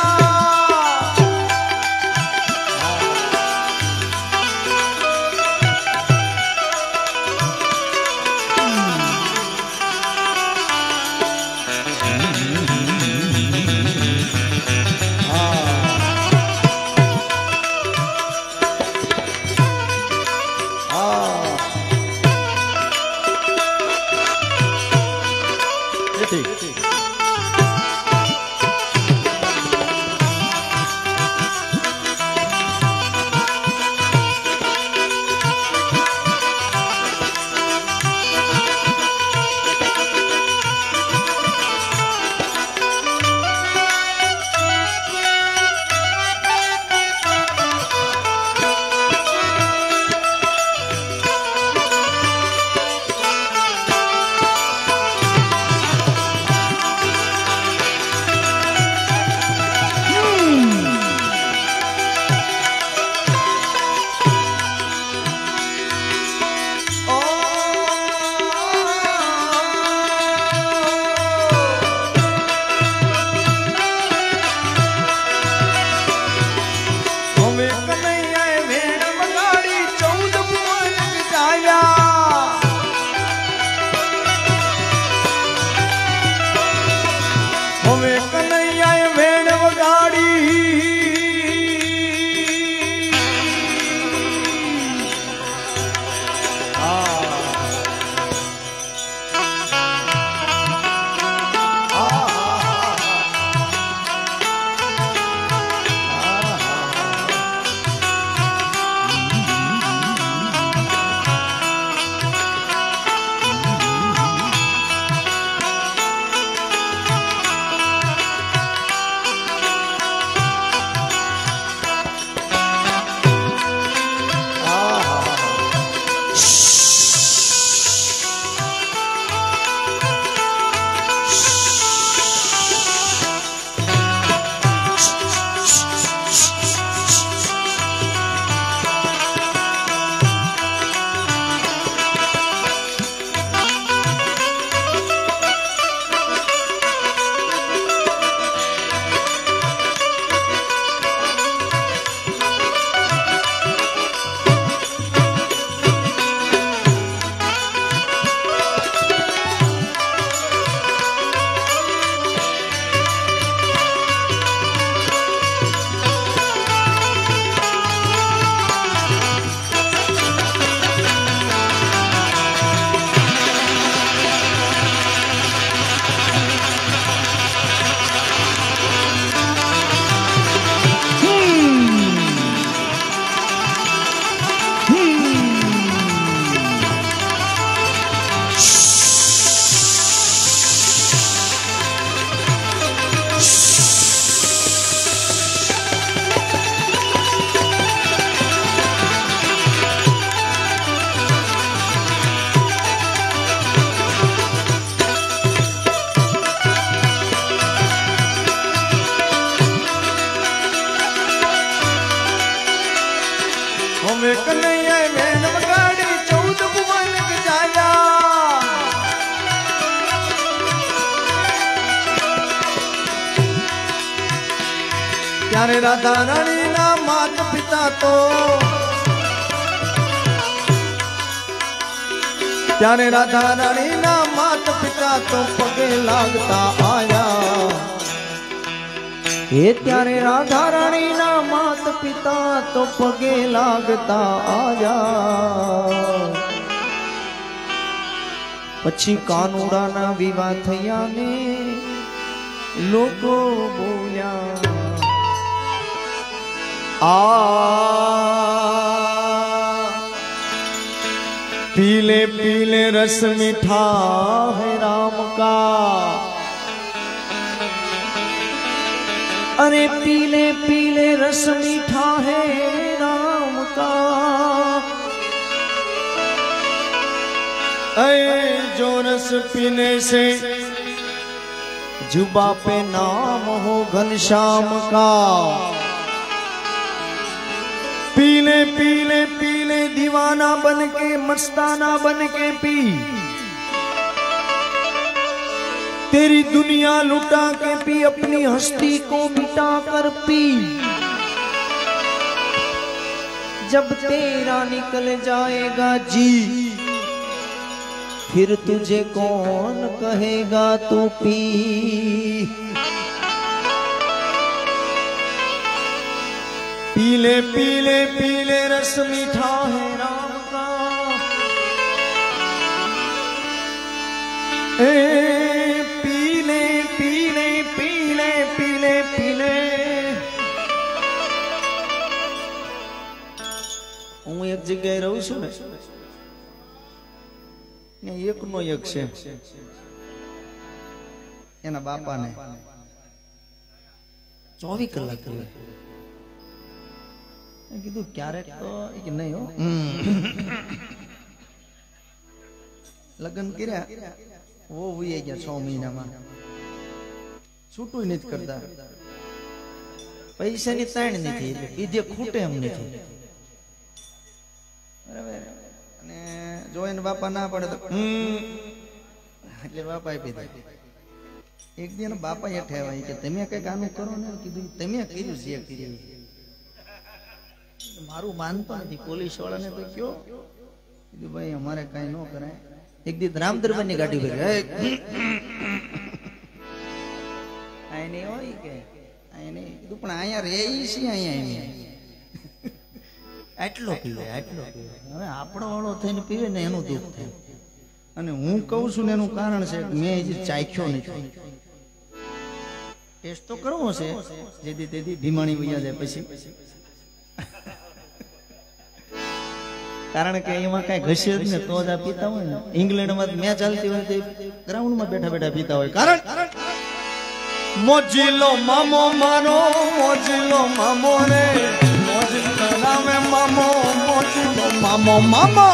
त्यारे राधा रानी ना मात पिता तो त्यारे राधा रानी ना मात पिता तो पगे लागता आया ये त्यारे राधा रानी ना मात पिता तो पगे लागता आया पछी कानूड़ा ना विवाह थया ने लोगो बोल्या पीले पीले रस मीठा है राम का अरे पीले पीले रस मीठा है राम का, अरे जो रस पीने से जुबा पे नाम हो घनश्याम का। पीले पीले पीले दीवाना बन के मस्ताना बन के पी, तेरी दुनिया लुटा के पी, अपनी हस्ती को मिटा कर पी। जब तेरा निकल जाएगा जी, फिर तुझे कौन कहेगा तू पी। पीले पीले पीले रस मीठा है राम का, पीले पीले पीले पीले पीले। હું એક જગ્યાએ રહું છું ને, એકનો એક છે એના બાપાને 24 કલાક કર્યો। કીધું ક્યારેક તો કે નહીં હો, લગ્ન કર્યા ઓ ઉઈ ગયા 6 મહિનામાં, છૂટું નથી કરતા, પૈસાની તાણ નથી, એટલે બીજે ખૂટે એમ નથી, બરાબર। અને જો એને બાપા ના પડે તો એટલે બાપા આપી દે। એક દી એનો બાપા એ ઠેવાય કે તમે કઈક આનું કરો ને, કીધું તમે કર્યું છે કર્યું, મારું માનતો નથી, પોલીસ વાળાને તો કયો, કીધું ભાઈ અમારે કઈ ન કરાય। એક દી રામ દરબાર ની ગાડી ભરી આ નહીં હોય કે આ નહીં, કીધું પણ અહીંયા રે છે, અહીંયા આટલો પીવે આટલો પીવે। હવે આપણો વાળો થઈને પીવે ને એનું દુઃખ થાય, અને હું કઉ છું ને એનું કારણ છે મેં હજી ચાખ્યો નથી, ટેસ્ટ તો કરવો છે, જેથી તેથી ધીમાણી વૈયા જાય પછી, કારણ કે એમાં કઈ ઘસે જ ને તો જ આ પીતા હોય ને। ઇંગ્લેન્ડમાં મેચ ચાલતી હોય તો ગ્રાઉન્ડમાં બેઠા બેઠા પીતા હોય, કારણ મોજીલો મામો મારો, મોજીલો મામો રે, મોજીલો નામે મામો, મોજીલો મામો મામો।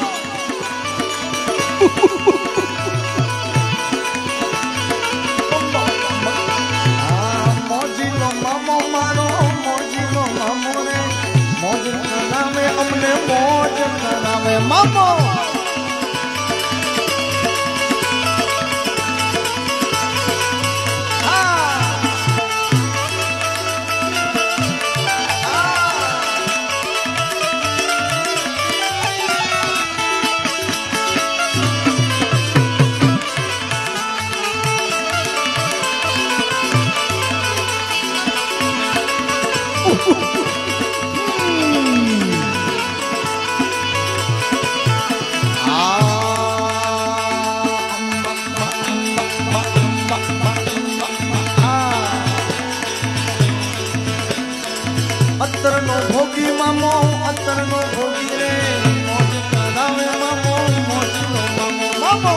મોજીલો મામો મારો, મોજીલો મામો રે, મોજ કરાવે અમને, મોજ કરાવે મામો। અત્તરનો ભોગી મામો, અત્તરનો ભોગી રે, મોજ કરાવે મામો, મોજનો મામો મામો।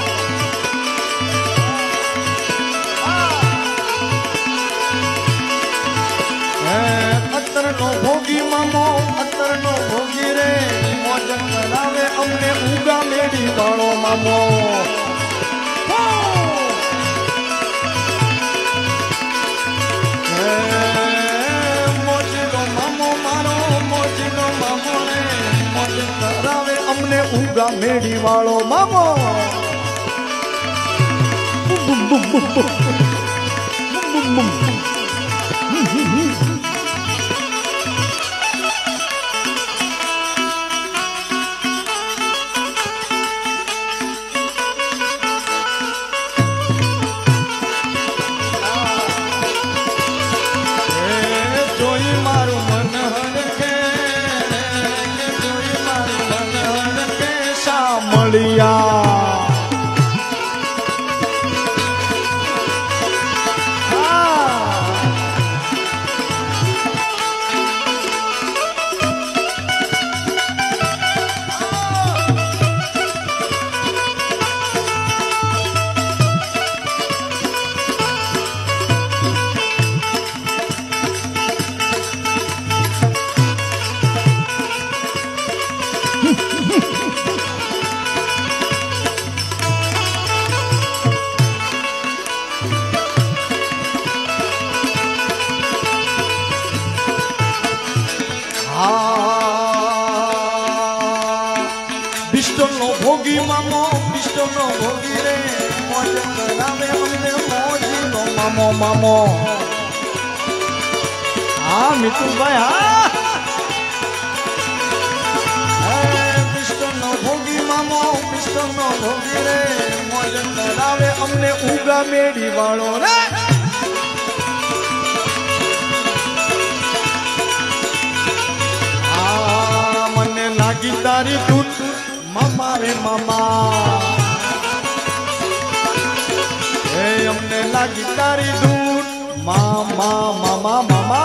અત્તરનો ભોગી મામો, અત્તરનો ભોગી રે, મોજ કરાવે અમને, ઉગા મેડી વાળો મામો। કરાવે અમને ઉગા મેડી વાળો મામો। જોઈ મારું મન હરખે, જોઈ મારું મન હરખે સાંભળ્યા। કરાવે અમને મોજીલો મામો મામો. હા મિતુભાઈ હા પિસ્ટોલનો ભોગી મામો પિસ્ટોલનો ભોગી રે મોજ કરાવે અમને ઉગા મેડી વાળો રે. મને લાગી તારી તૂટ મામા રે મામા. એ અમને લાગી તારી તૂટ મામા મામા મામા.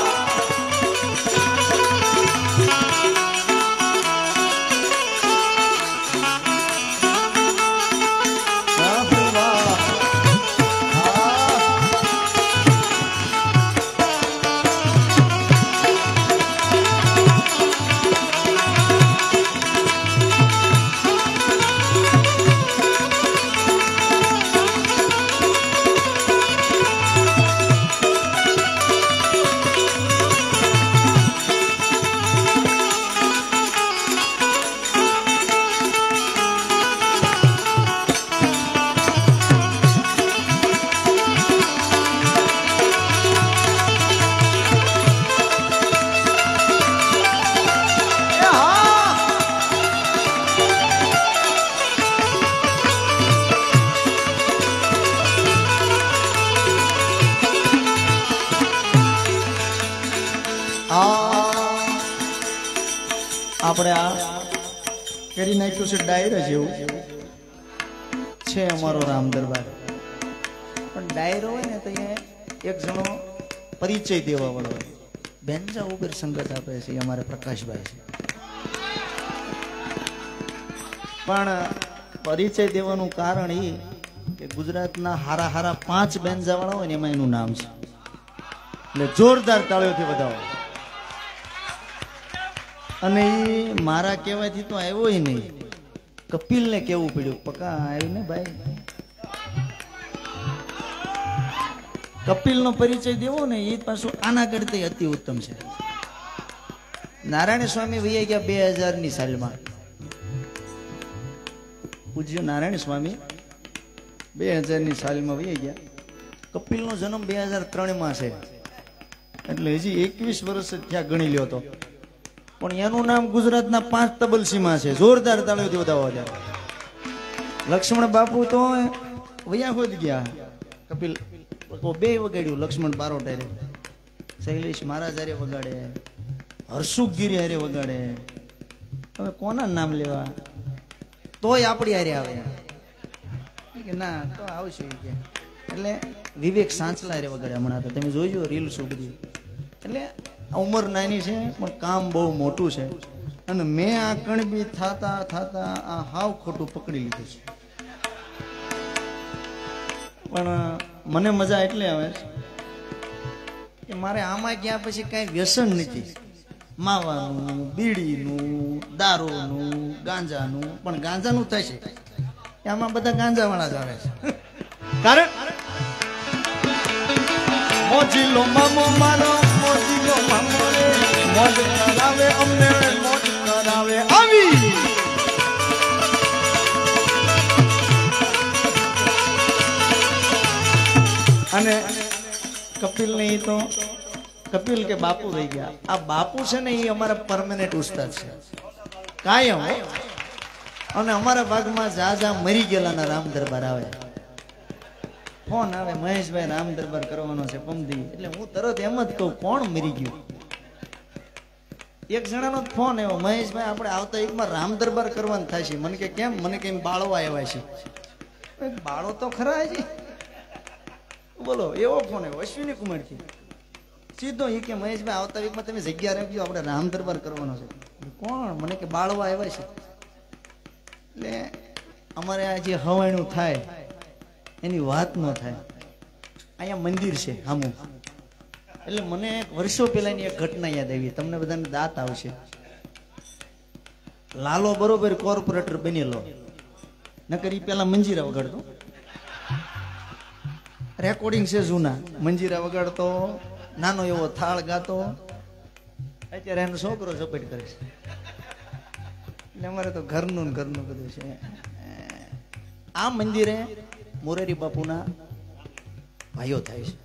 આપણે આ કરી નાખ્યું છે ડાયરો જેવું છે અમારો રામ દરબાર. પણ ડાયરો હોય ને તો એક જણો પરિચય દેવા વાળો હોય. બેન્જા ઉપર સંગત આપે છે અમારે પ્રકાશભાઈ છે. પણ પરિચય દેવાનું કારણ એ કે ગુજરાતના હારા હારા 5 બેન્જા વાળા હોય ને એમાં એનું નામ છે. એટલે જોરદાર તાળીઓથી વધાવો. અને એ મારા કહેવાથી તો આવ્યો નહીં, કપિલને કેવું પડ્યું પકા આવ્યું ને ભાઈ. કપિલનો પરિચય દેવો ને એ પાછું આના કરતા અતિ ઉત્તમ છે. નારાયણ સ્વામી વૈયા ગયા 2000ની સાલમાં. પૂજ્ય નારાયણ સ્વામી 2000ની સાલમાં વૈયા ગયા. કપિલનો જન્મ 2003માં છે, એટલે હજી 21 વર્ષ ત્યાં ગણી લ્યો તો. પણ એનું નામ ગુજરાતના 5 તબલસીમાં છે. જોરદાર તાળીઓથી વધાવો છે. લક્ષ્મણ બાપુ તો વૈયા ખોદ ગયા. કપિલ બે વગાડ્યું, લક્ષ્મણ બારોટ હારે, શૈલેષ મહારાજ હારે વગાડે, હર્ષુગીરી હારે વગાડે. હવે કોના નામ લેવા? તોય આપણી હારે આવે કે ના તો આવશે કે. એટલે વિવેક સાંચલા હારે વગાડે હમણાં તો તમે જોઈજો રીલ શું બધી. એટલે ઉંમર નાની છે પણ કામ બહુ મોટું છે. અને મેં આ કણબી થાતા થાતા આ હાવ ખોટું પકડી લીધું છે. પણ મને મજા એટલે આવે કે મારે આમાં ગયા પછી કાંઈ વ્યસન નથી. માવાનું, બીડીનું, દારૂનું, ગાંજાનું. પણ ગાંજાનું થશે આમાં બધા ગાંજાવાળા જ આવે છે. કારણ મોજીલો મામો મારો મોજીલો મામો રે મોજ કરાવે અમને મોજ કરાવે આવી. અને કપિલ ને તો કપિલ કે બાપુ રહી ગયા. આ બાપુ છે ને એ અમારા પરમેનન્ટ ઉસ્તાદ છે કાયમ. અને અમારા ભાગમાં જા મરી ગયેલાના રામ દરબાર આવે, ફોન આવે મહેશભાઈ રામ દરબાર કરવાનો છે પમદી. એટલે હું તરત એમ જ કહું કોણ મરી ગયું. એક જણાનો ફોન આવ્યો, મહેશભાઈ આપણે આવતા એકમાં રામ દરબાર કરવાનું થાય છે. મને કે કેમ? મને કેમ બાળવા આવ્યા છે. બાળો તો ખરા છે બોલો. એવો ફોન આવ્યો અશ્વિની કુમાર થી સીધો. એ કે મહેશભાઈ આવતા વીકમાં તમે જગ્યા રાખજો, આપણે રામ દરબાર કરવાનો છે. કોણ? મને કે બાળવા આવ્યા છે. એટલે અમારે આ જે હવાણું થાય એની વાત ન થાય. અહીંયા મંદિર છે હામું. એટલે મને વર્ષો પહેલાની એક ઘટના યાદ આવી. તમને બધાને દાંત આવશે. લાલો બરોબર કોર્પોરેટર બનેલો, નકર ઈ પેલા મંજીરા વગાડતો. રેકોર્ડિંગ છે જૂના. મંજીરા વગાડતો, નાનો એવો થાળ ગાતો. અત્યારે એનો છોકરો ઝપટ કરે છે. એટલે અમારે તો ઘરનું બધું છે. આ મંદિરે મોરારી બાપુના ભાઈઓ થાય છે.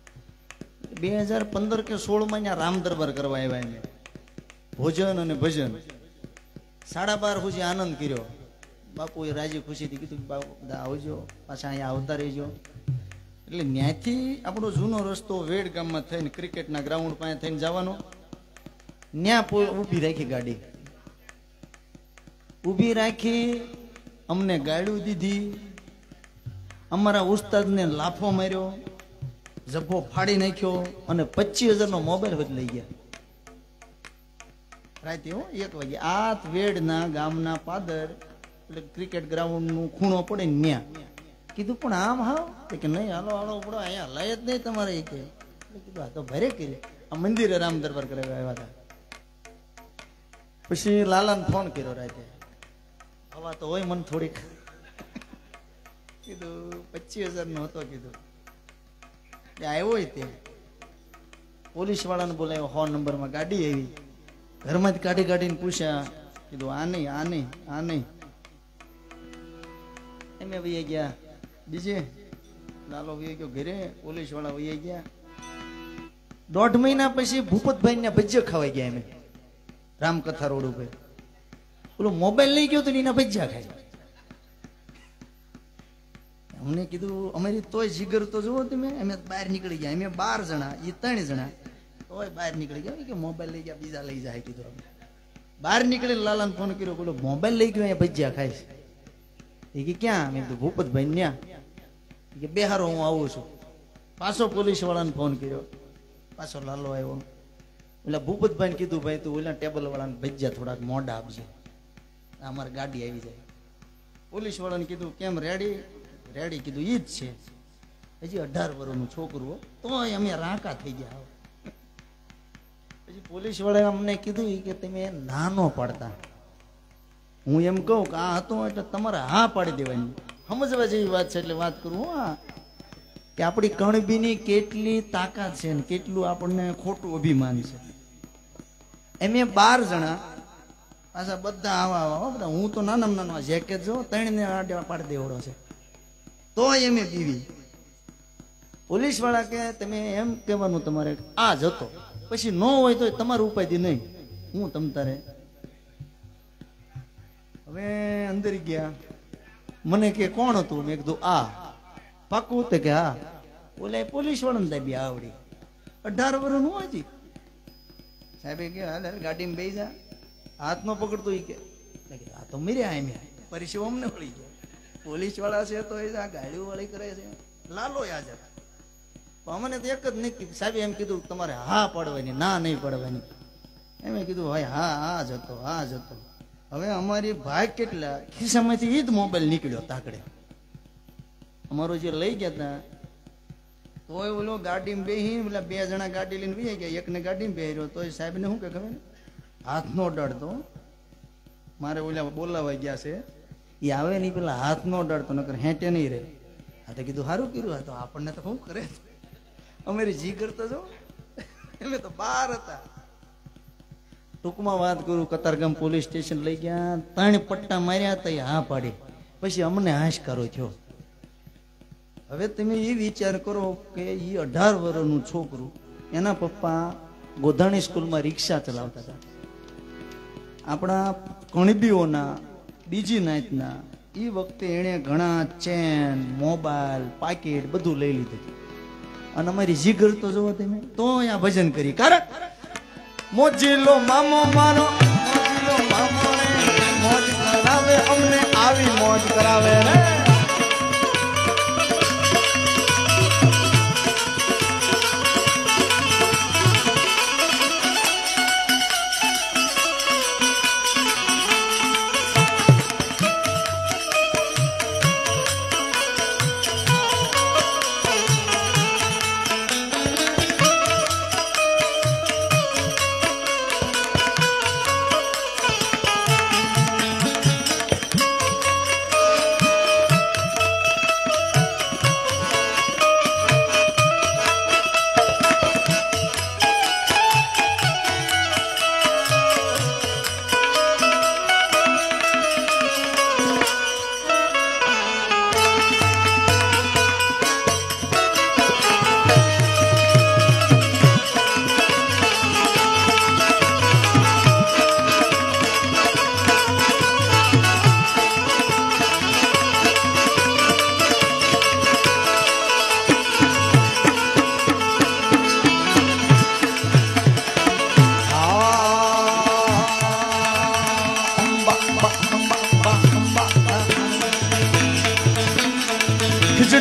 2015 કે 16 માં રામ દરબાર કરવા આવ્યા એને ભોજન અને ભજન 12:30 સુધી આનંદ કર્યો. બાપુએ રાજી ખુશીથી કીધું બાપુ બધા આવજો, પાછા અહીંયા આવતા રહેજો. એટલે ત્યાંથી આપણો જૂનો રસ્તો વેડ ગામમાં થઈને ક્રિકેટના ગ્રાઉન્ડ પાસે થઈને જવાનો. ત્યાં ઊભી રાખી ગાડી, ઊભી રાખી અમને ગાડું દીધી. અમારા ઉસ્તાદને લાફો માર્યો, જબ્બો ફાડી નાખ્યો અને 25,000 નો મોબાઈલ બદલાઈ ગયા રાતે 1 વાગે. આ વેડના ગામના પાદર એટલે ક્રિકેટ ગ્રાઉન્ડ નું ખૂણો પડે ને ન્યા કીધું પણ આમ હાવ કે નહીં હાલો હાલો પડો અહીંયા લય જ નહીં તમારે કે. કીધું આ તો ભરે કરી આ મંદિરે રામ દરબાર કરાવ્યા આવ્યા હતા. પછી લાલાને ફોન કર્યો રાતે, હવા તો હોય મને થોડીક. કીધું 25,000 નો હતો. કીધું આવ્યો હોય તે પોલીસ વાળાને બોલાવ્યો. 100 નંબરમાં ગાડી આવી, ઘરમાંથી કાઢીને પૂછ્યા. કીધું આ નહીં આ નહીં આ નહીં. એમ વહી ગયા બીજે. લાલો વહી ગયો ઘરે, પોલીસ વાળા વહી ગયા. 1.5 મહિના પછી ભૂપતભાઈ ને ભજીયા ખાવાઈ ગયા. એમ રામકથા રોડ ઉપર પેલો મોબાઈલ લઈ ગયો તો એના ભજીયા ખાય. અમને કીધું અમારી તોય જીગર તો જુઓ તમે, અમે બહાર નીકળી ગયા. અમે 12 જણા, એ 3 જણા તોય બહાર નીકળી ગયા કે મોબાઈલ લઈ ગયા બીજા લઈ જાય. કીધું અમે બહાર નીકળીને લાલાને ફોન કર્યો, બોલો મોબાઈલ લઈ ગયો અહીંયા ભજીયા ખાઈશ. એ કે ક્યાં? મેં કીધું ભૂપતભાઈ ન્યા. કે બેહારો હું આવું છું. પાછો પોલીસ વાળાને ફોન કર્યો, પાછો લાલો આવ્યો. એટલે ભૂપતભાઈને કીધું ભાઈ તું ઓલા ટેબલ વાળાને ભજીયા થોડાક મોઢા આપજે, અમારે ગાડી આવી જાય. પોલીસ વાળાને કીધું કેમ રેડી? રેડી. કીધું ઈ જ છે, હજી 18 વર્ષનું છોકરું, તોય અમે રાંકા થઈ ગયા. પછી પોલીસ વાળાએ અમને કીધું કે તમે નાનો પાડતા. હું એમ કહું કે આ હતો એટલે તમારે હા પાડી દેવાની. સમજવા જેવી વાત છે એટલે વાત કરું. હા કે આપણી કણબીની કેટલી તાકાત છે ને કેટલું આપણને ખોટું અભિમાન છે. એમે 12 જણા પાછા બધા આવા બધા. હું તો નાનામાં નાનો જેકેટ જો 3 ને આડા પાડી દેવડો છે તોય એમે પીવી. પોલીસ વાળા કે તમે એમ કહેવાનું તમારે આ જતો, પછી ન હોય તો તમારું ઉપાયથી નહીં. હું તમ તારે હવે અંદર ગયા. મને કે કોણ હતું? મેં કીધું આ. પાકું તે કે હા. બોલે પોલીસ વાળાને દાબી આવડી 18 વર્ષનું હજી. સાહેબે કે હાલ ગાડીમાં બેસી જા, હાથ નો પકડતો. એ કે આ તો મર્યા એમ પરિચય અમને વળી ગયો. પોલીસ વાળા છે તો એ ગાડીઓ વાળી કરે છે. લાલો યાદ અમને તો એક જ નહીં. સાહેબે એમ કીધું તમારે હા પડવાની, ના નહીં પડવાની. એમ કીધું ભાઈ હા આ જતો આ જતો. હવે અમારી ભાગ કેટલા ખિસ્સામાંથી ઈ જ મોબાઈલ નીકળ્યો તાકડે. અમારો જે લઈ ગયા હતા તોય ઓલો ગાડીમાં બેહી પેલા 2 જણા ગાડી લઈને બેસી ગયા. એકને ગાડીમાં બેહ્યો તોય સાહેબને શું કે ખબર હાથ નો ડરતો. મારે ઓલા બોલાવા ગયા છે, એ આવે નહીં પેલા હાથ નો ડરતો, નકર હેંટે નહીં રહે. આ તો કીધું સારું કર્યું. તો આપણને તો શું કરે અમારી જી કરતા જો. અમે તો 12 હતા. ટૂંકમાં વાત કરું, કતારગામ પોલીસ સ્ટેશન લઈ ગયા. 3 પટ્ટા માર્યા હતા, હા પાડી. પછી અમને હાશકારો થયો. હવે તમે એ વિચાર કરો કે એ 18 વર્ષનું છોકરું, એના પપ્પા ગોધાણી સ્કૂલમાં રિક્ષા ચલાવતા હતા. આપણા કણબીઓના બીજી નાતના એ વખતે એણે ઘણા ચેન, મોબાઈલ, પાકીટ બધું લઈ લીધું. અને અમારી જીગર તો જોવો તમે, તો અહીંયા ભજન કરી. કારણ મોજીલો મામો મારો, મોજીલો મામો મોજ કરાવે અમને, આવી મોજ કરાવે રે.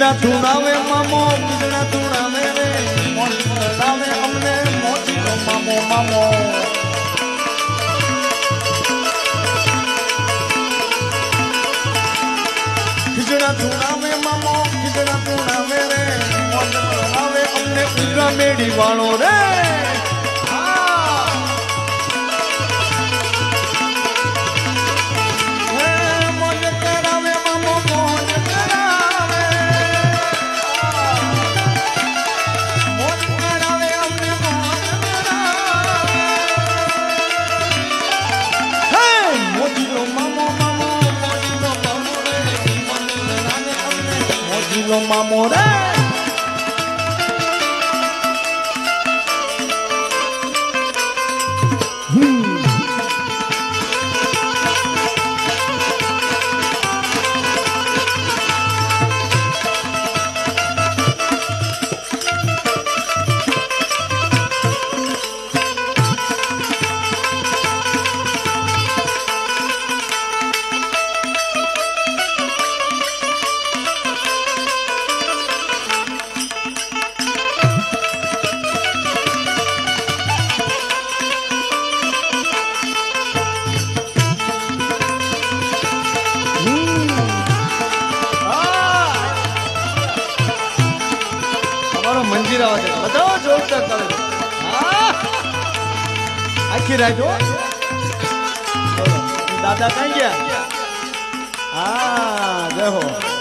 खिचड़ा धुनावे मामो खिचड़ा धुनावे रे मोटावे हमने मोची लो मामो मामो खिचड़ा धुनावे मामो खिचड़ा धुनावे रे मोटावे हमने उगा मेड़ी वालो रे Mamore बताओ जोरदार ताली आखिर है जो दादा कहीं गया देखो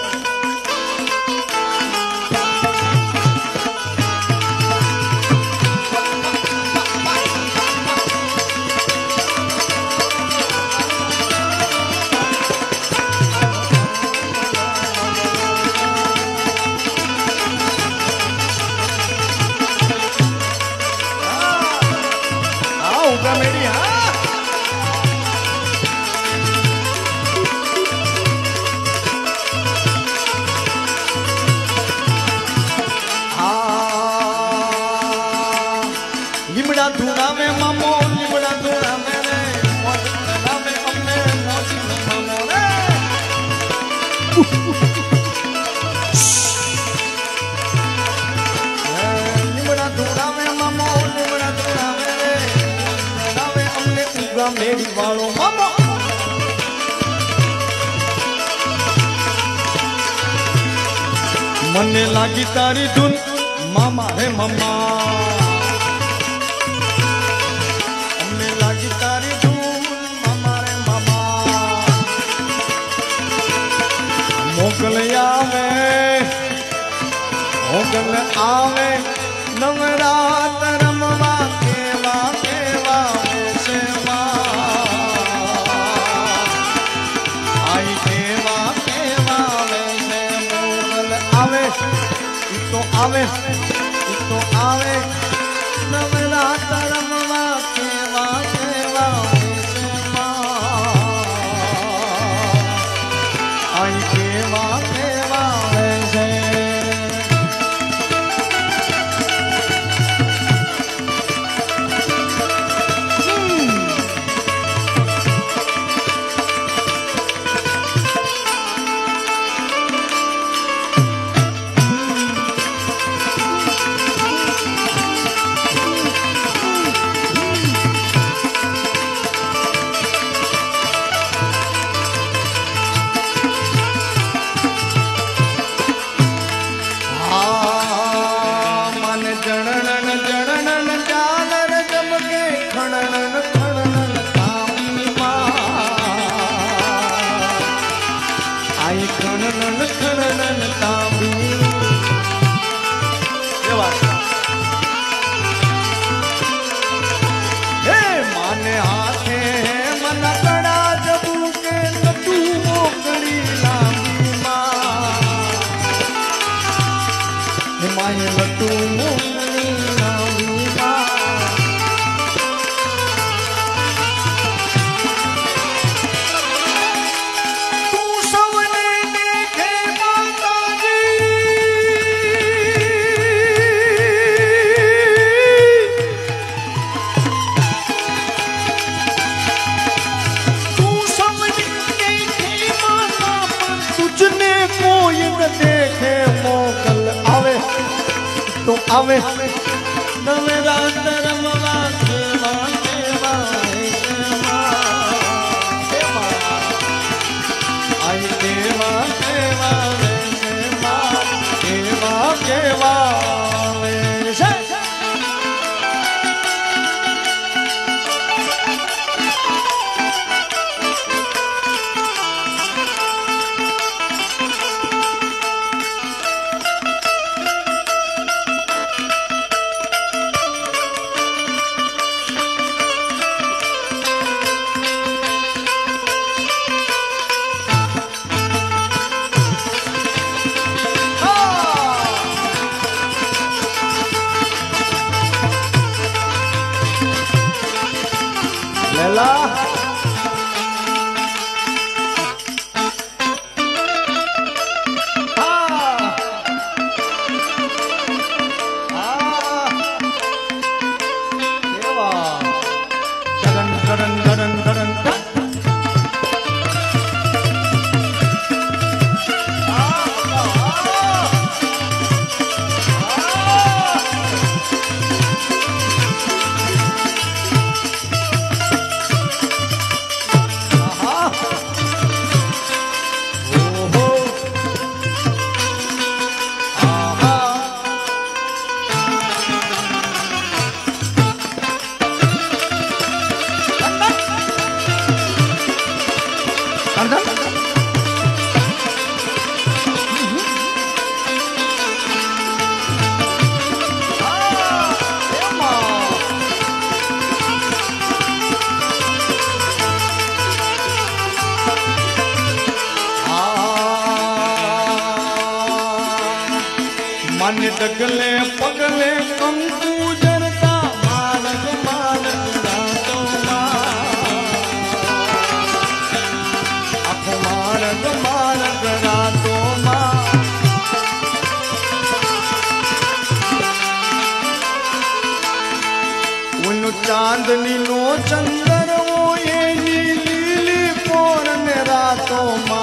लिमड़ा धूना में मामो लिमड़ा धूना में रे मोटा में हमने मोची मामो रे लिमड़ा धूना में मामो लिमड़ा धूना में रे मोटा में हमने उगा मेरी वालों मामो मने लागी तारी धुन मामा रे मामा मोगल आवे नवरात रमवा केवा केवा सेवा आई केवा केवा वैसे मोगल आवे तो आवे नवरात रमवा केवा केवा सेवा आई केवा केवा वैसे कोई न देखे मो तो आवे नवरात रमवा केवा केवा केवा आई केवा केवा केवा केवा मन डगले पगले कंकु जरता मानक मानक रातो अख मानक मानक रातो उन चांदनी नो चंदर वो ये लीली पोरन रातो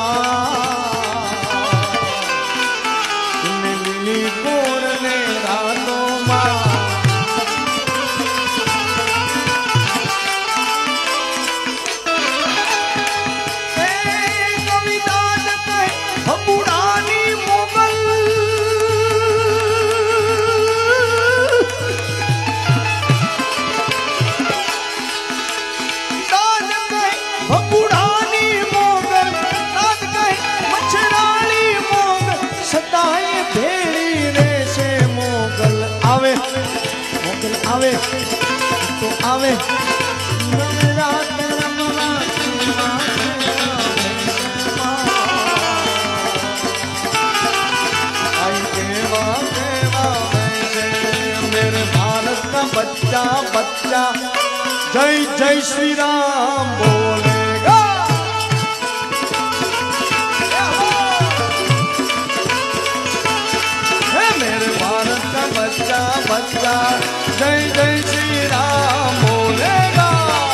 आवे तो आवे नवरात रमवा आई केवा केवा मेरे भारत का बच्चा बच्चा जय जय श्री राम बोलेगा मेरे भारत का बच्चा बच्चा जय जय श्री राम बोलेगा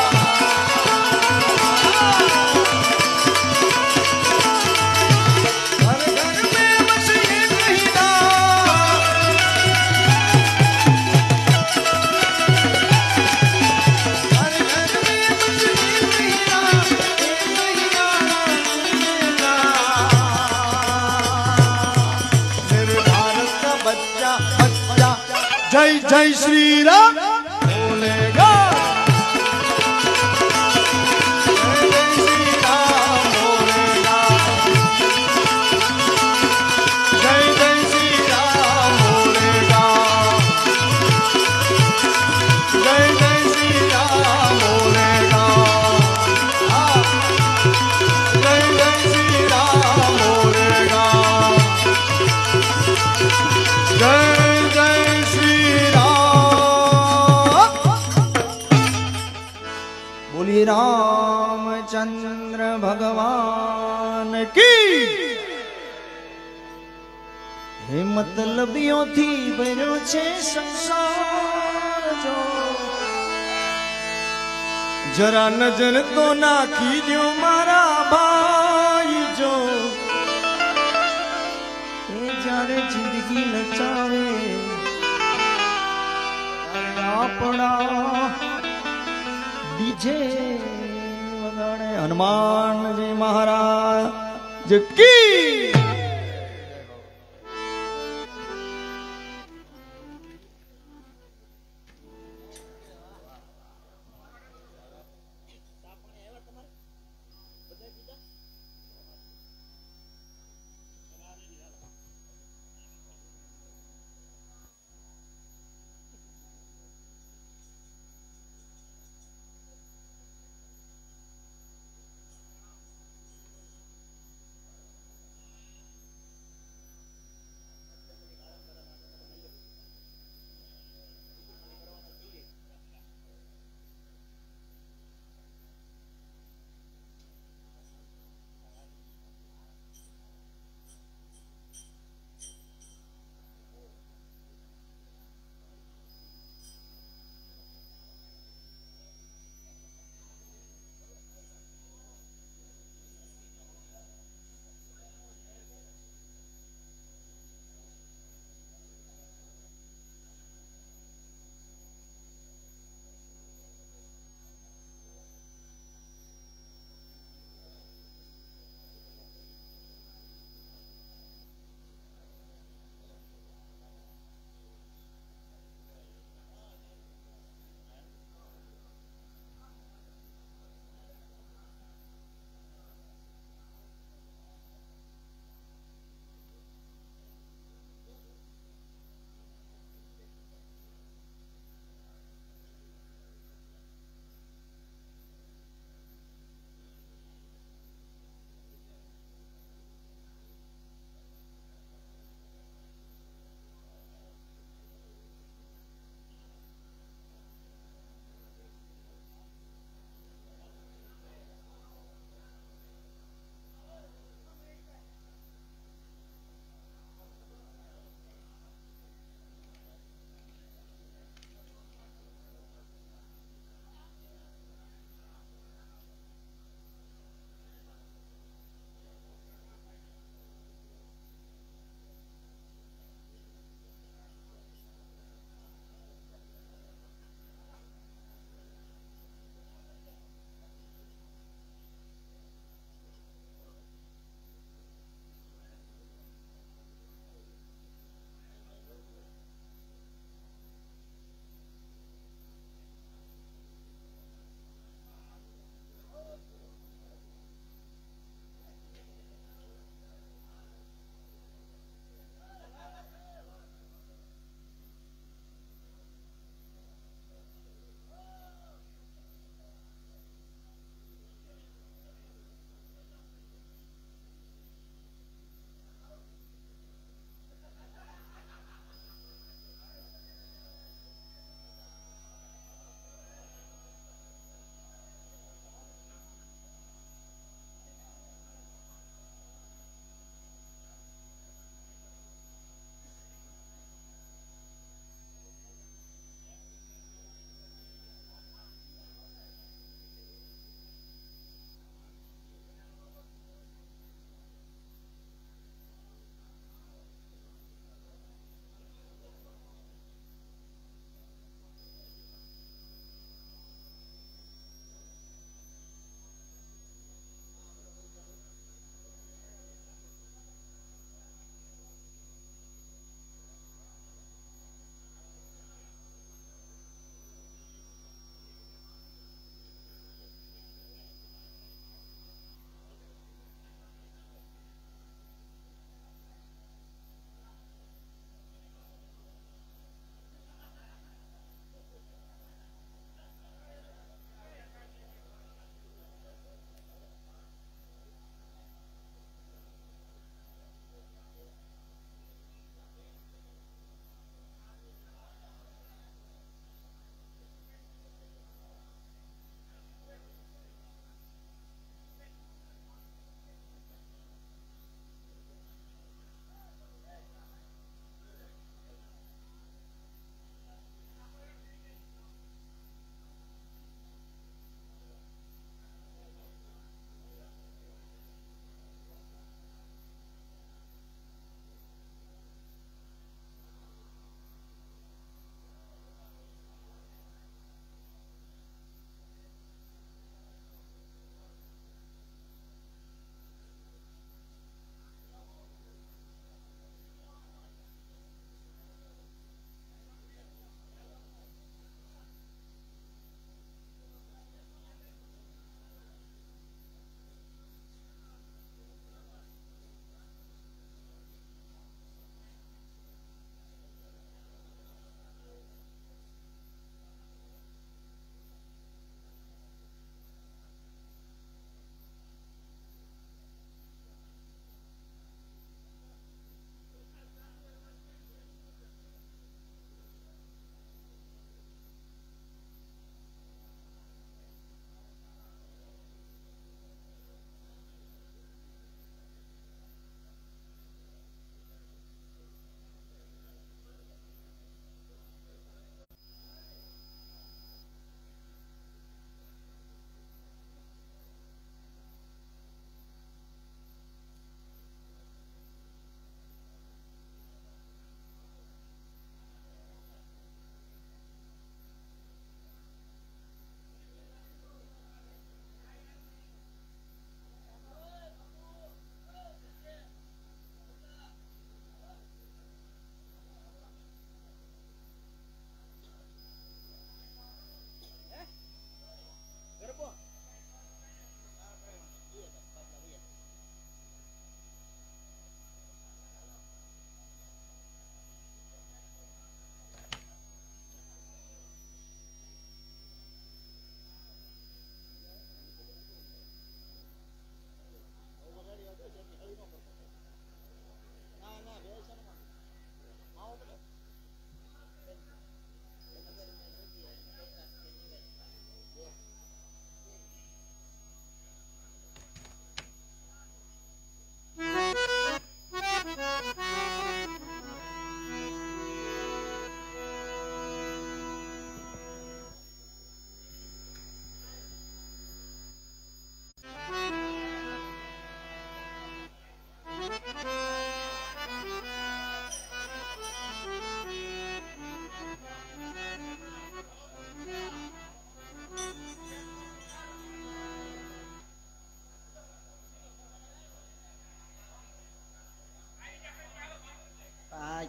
घर घर में बस ये महीना घर घर में बस ये महीना मेरे भारत का बच्चा बच्चा जय जय श्री राम बोलेगा जय जय श्री राम बोलेगा जय जय श्री राम बोलेगा जय जय श्री राम बोलेगा जय जय श्री राम बोलेगा जय बोलिए रामचंद्र भगवान की। हे मतलबियों थी भर्यो छे संसार जो जरा नजर तो नाखी जो मारा भाई जो जारे जिंदगी नचावे આપણા ડીજે વગાડે હનુમાનજી મહારાજ કી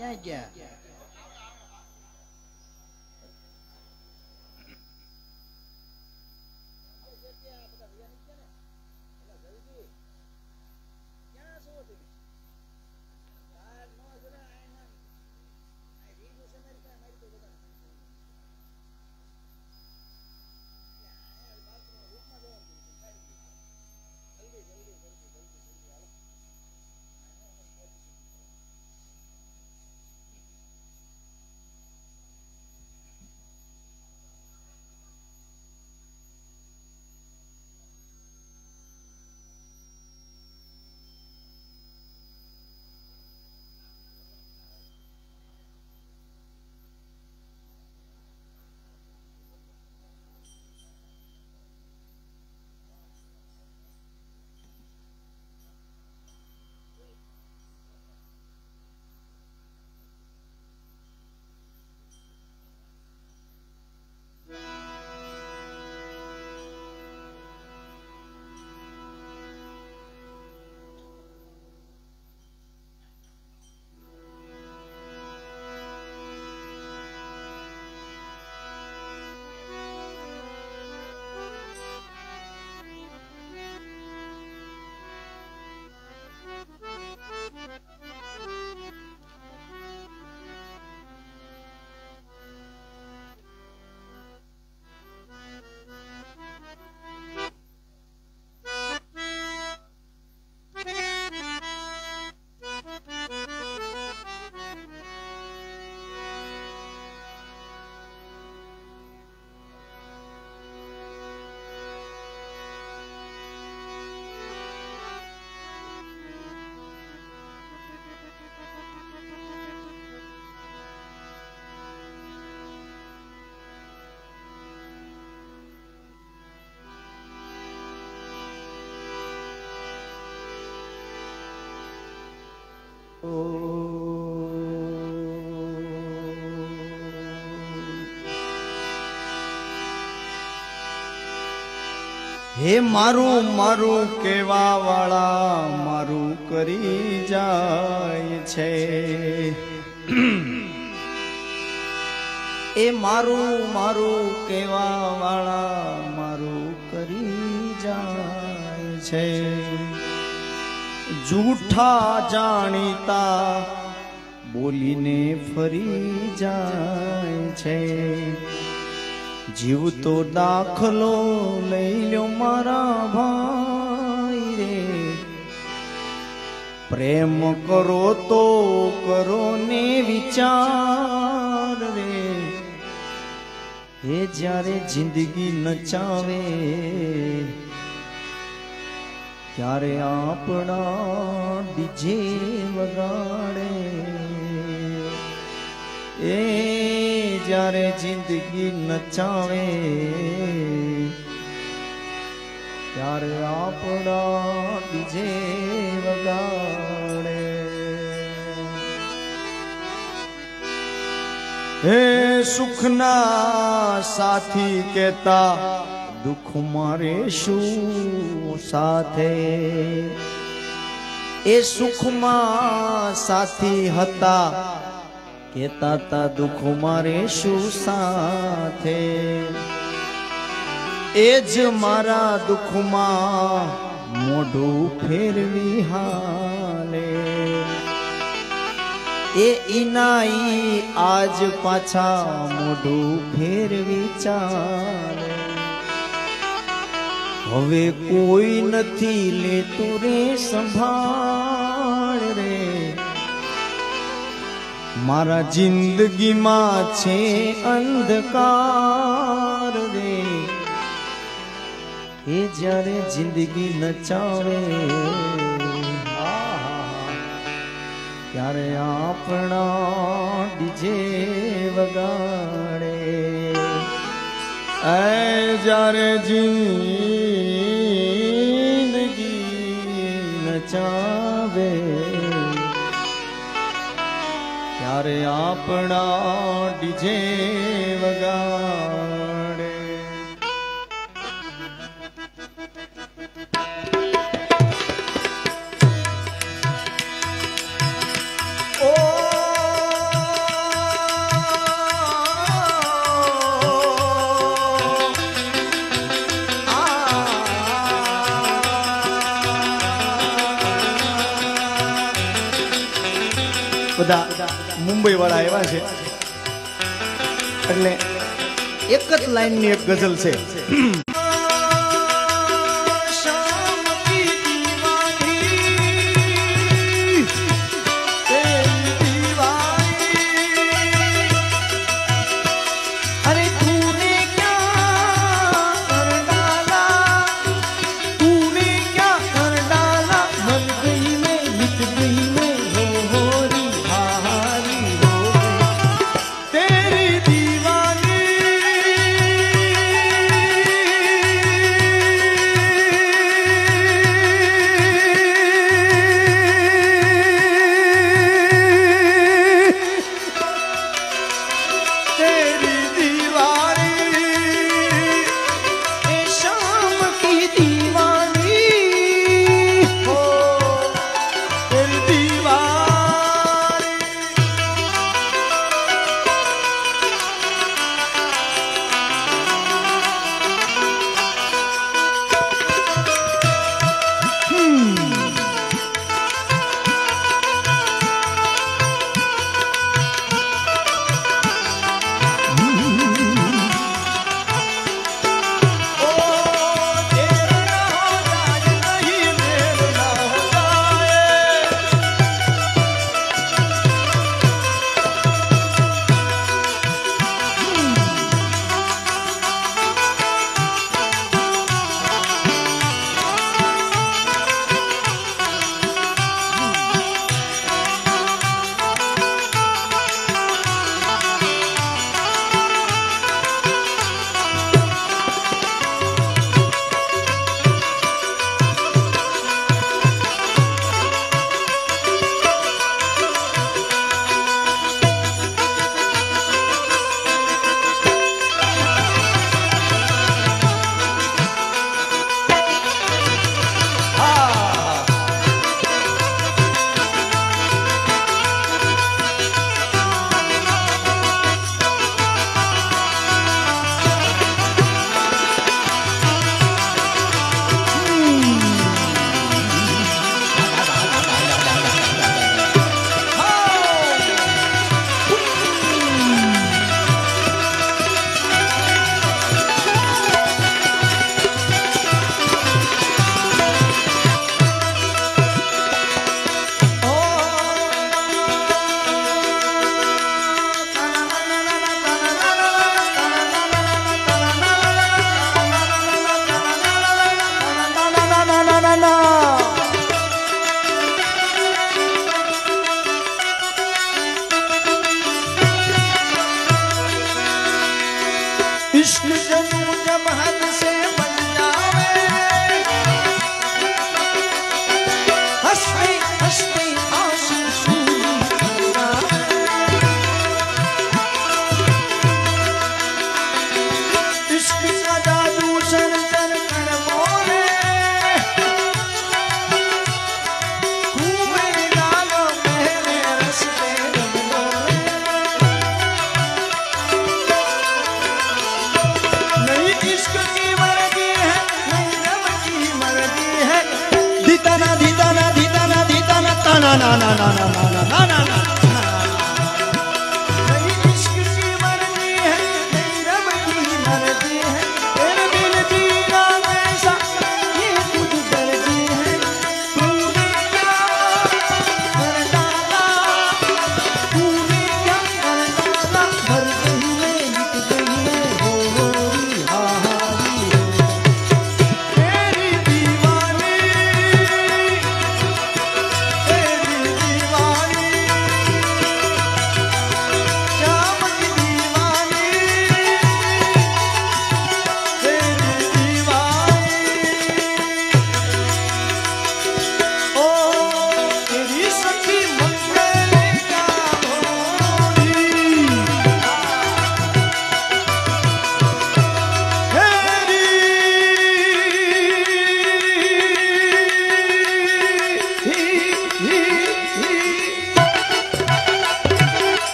ક્યાં ગયા? હે મારું મારું કેવા વાળા મારું કરી જાય છે, એ મારું મારું કેવા વાળા મારું કરી જાય છે, જૂઠા જાણીતા બોલીને ફરી જાય છે, જીવ તો દાખલો લઈ લ્યો મારા ભાઈ રે, પ્રેમ કરો તો કરો ને વિચાર રે, એ જ્યારે જિંદગી નચાવે ત્યારે આપણા ડીજે વગાડે, એ જ્યારે જિંદગી નચાવે ત્યારે આપણા ડીજે વગાડે, હે સુખના સાથી કેતા દુઃખ મારે શું સાથે, એ સુખમાં સાથી હતા કેતા તા દુઃખ મારે શું સાથે, એ જ મારા દુઃખમાં મોઢું ફેરવી હાલે, એ ઈનાઈ આજ પાછા મોઢું ફેરવી ચાલે, હવે કોઈ નથી લેતું રે સંભાળ રે, મારા જિંદગીમાં છે અંધકાર રે, એ જ્યારે જિંદગી નચાવે ત્યારે આપણા ડીજે વગાડે, એ જ્યારે જિંદગી નચાવે ત્યારે આપણા ડીજે વગાડે, ઓ બધા મુંબઈ વાળા આવ્યા છે એટલે એક જ લાઈનની એક ગઝલ છે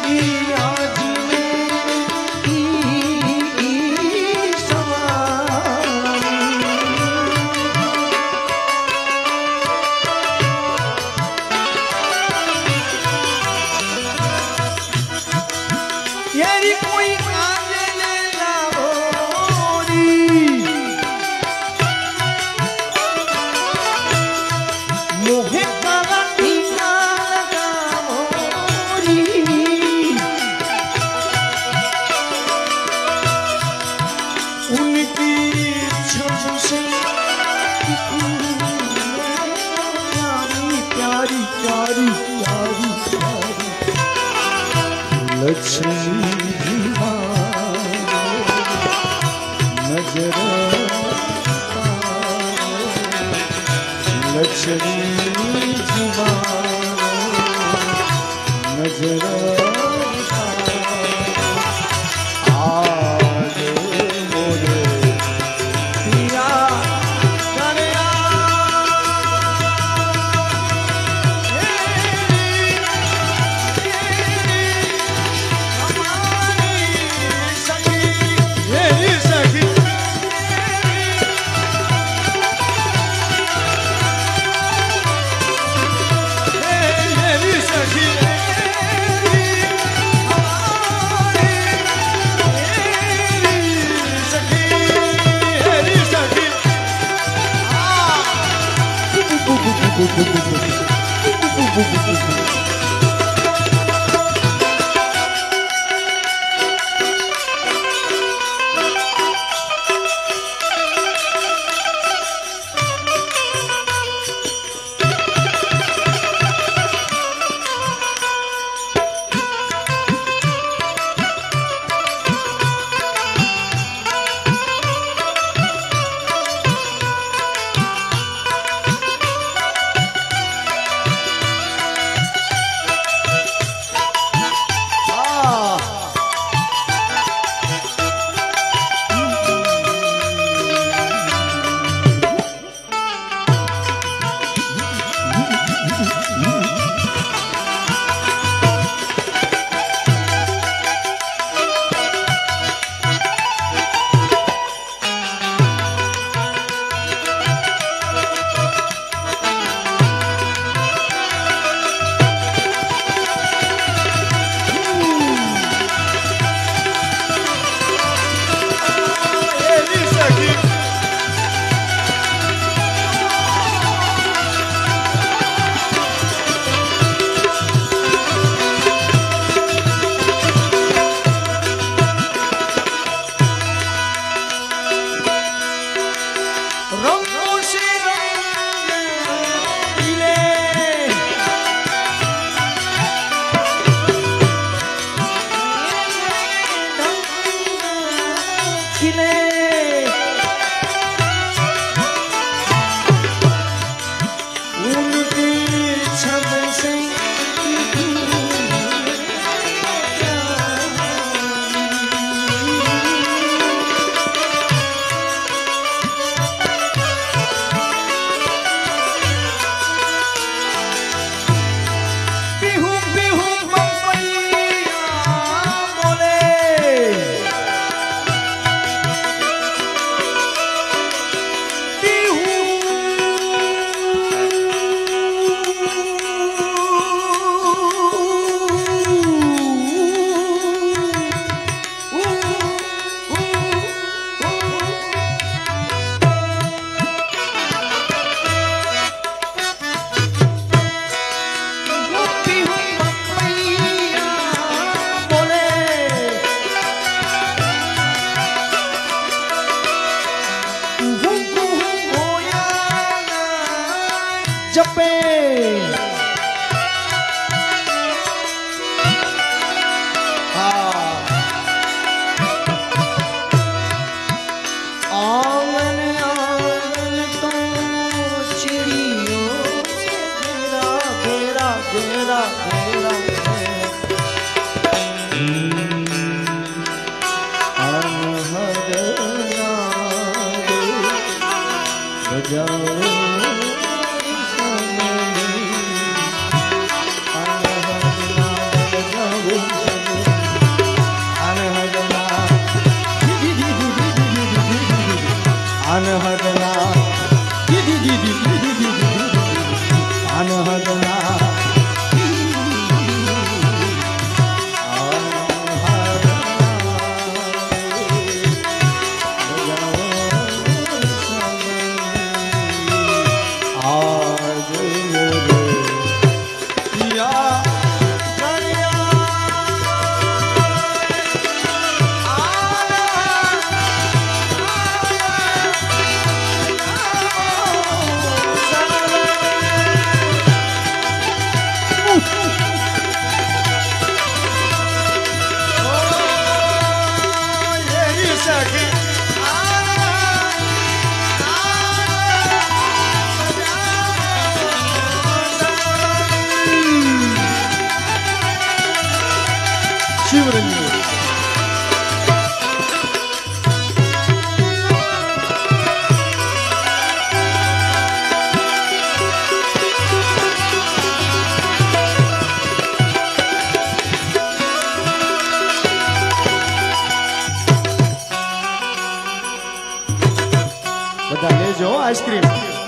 जाओ शिवरंजनी। बता ले जो आइसक्रीम।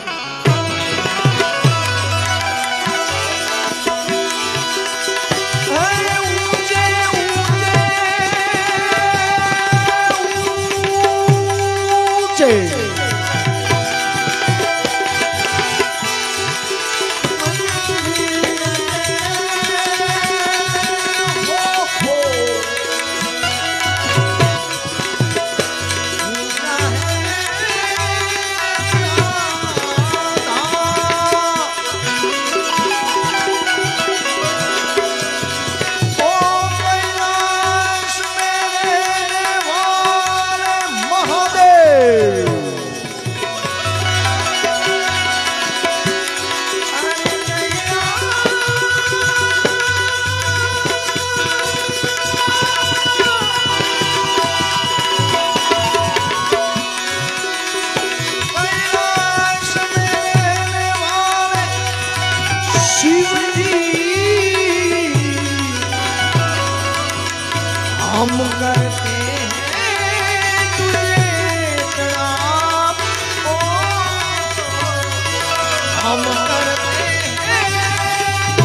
हम करते हैं तुझे प्रणाम, ओ हम करते हैं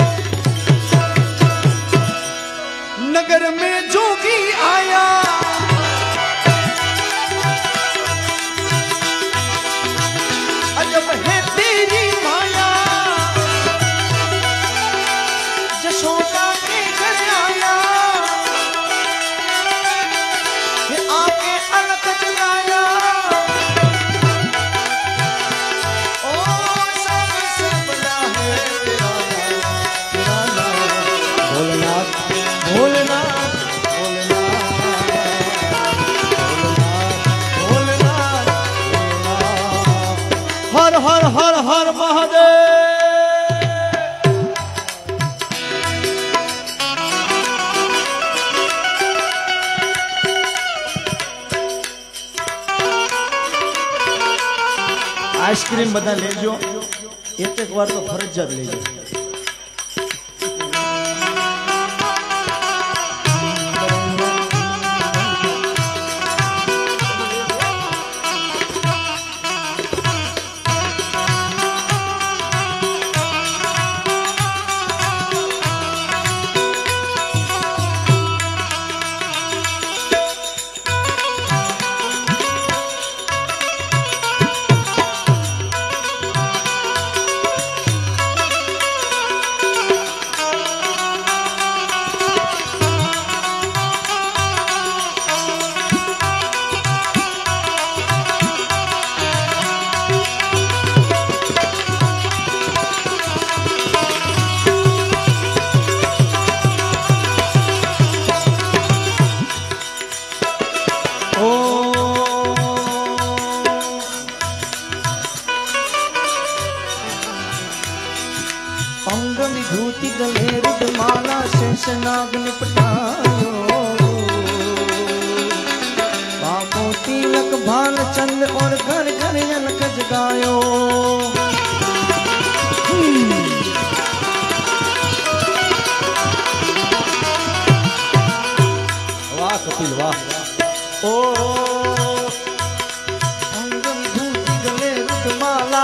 तुझे। नगर में जोगी आया अजब है तेरी माया, जशोदा के घर आया आके अलग जलाया। ओ सबसे बड़ा है तेरा नाम, भोलेनाथ भोलेनाथ भोलेनाथ भोलेनाथ भोलेनाथ। हर हर हर हर महादेव। आइसक्रीम बता ले जो एक बार तो फरजियात ले जो। अंग विभूति गले रुद्रमाला शेषनाग निपटायो, बाबो तिलक भाल चंद और घर घर जनक जगायो। वाह कपिल वाह। ओ अंग विभूति गले रुद्रमाला,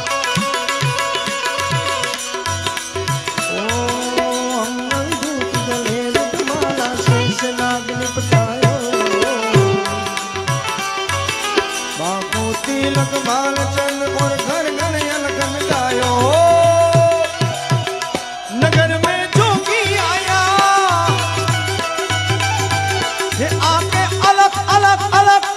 नाग निपटायो, बाबू तिलक बाल चंद और घर घर अलग गायो। नगर में जोगी आया ये आके अलग अलग अलग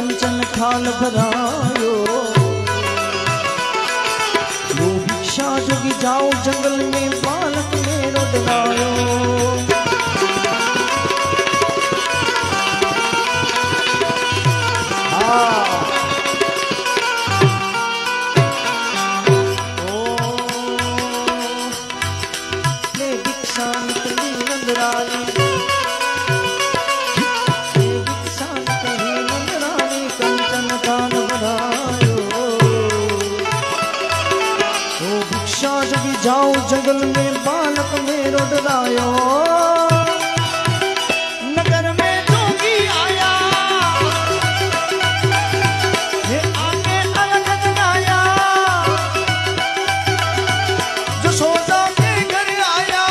कंचन थाल भरायो लो भिक्षा जोगी जाओ जंगल में बालक मेरो डरायो भिक्षा निकली नंदरानी कंचन थाल भरायो ओ भिक्षा जोगी जाओ जंगल में बालक मेरो डरायो नगर में जोगी आया ये आके अलग जगाया जसोदा के घर आया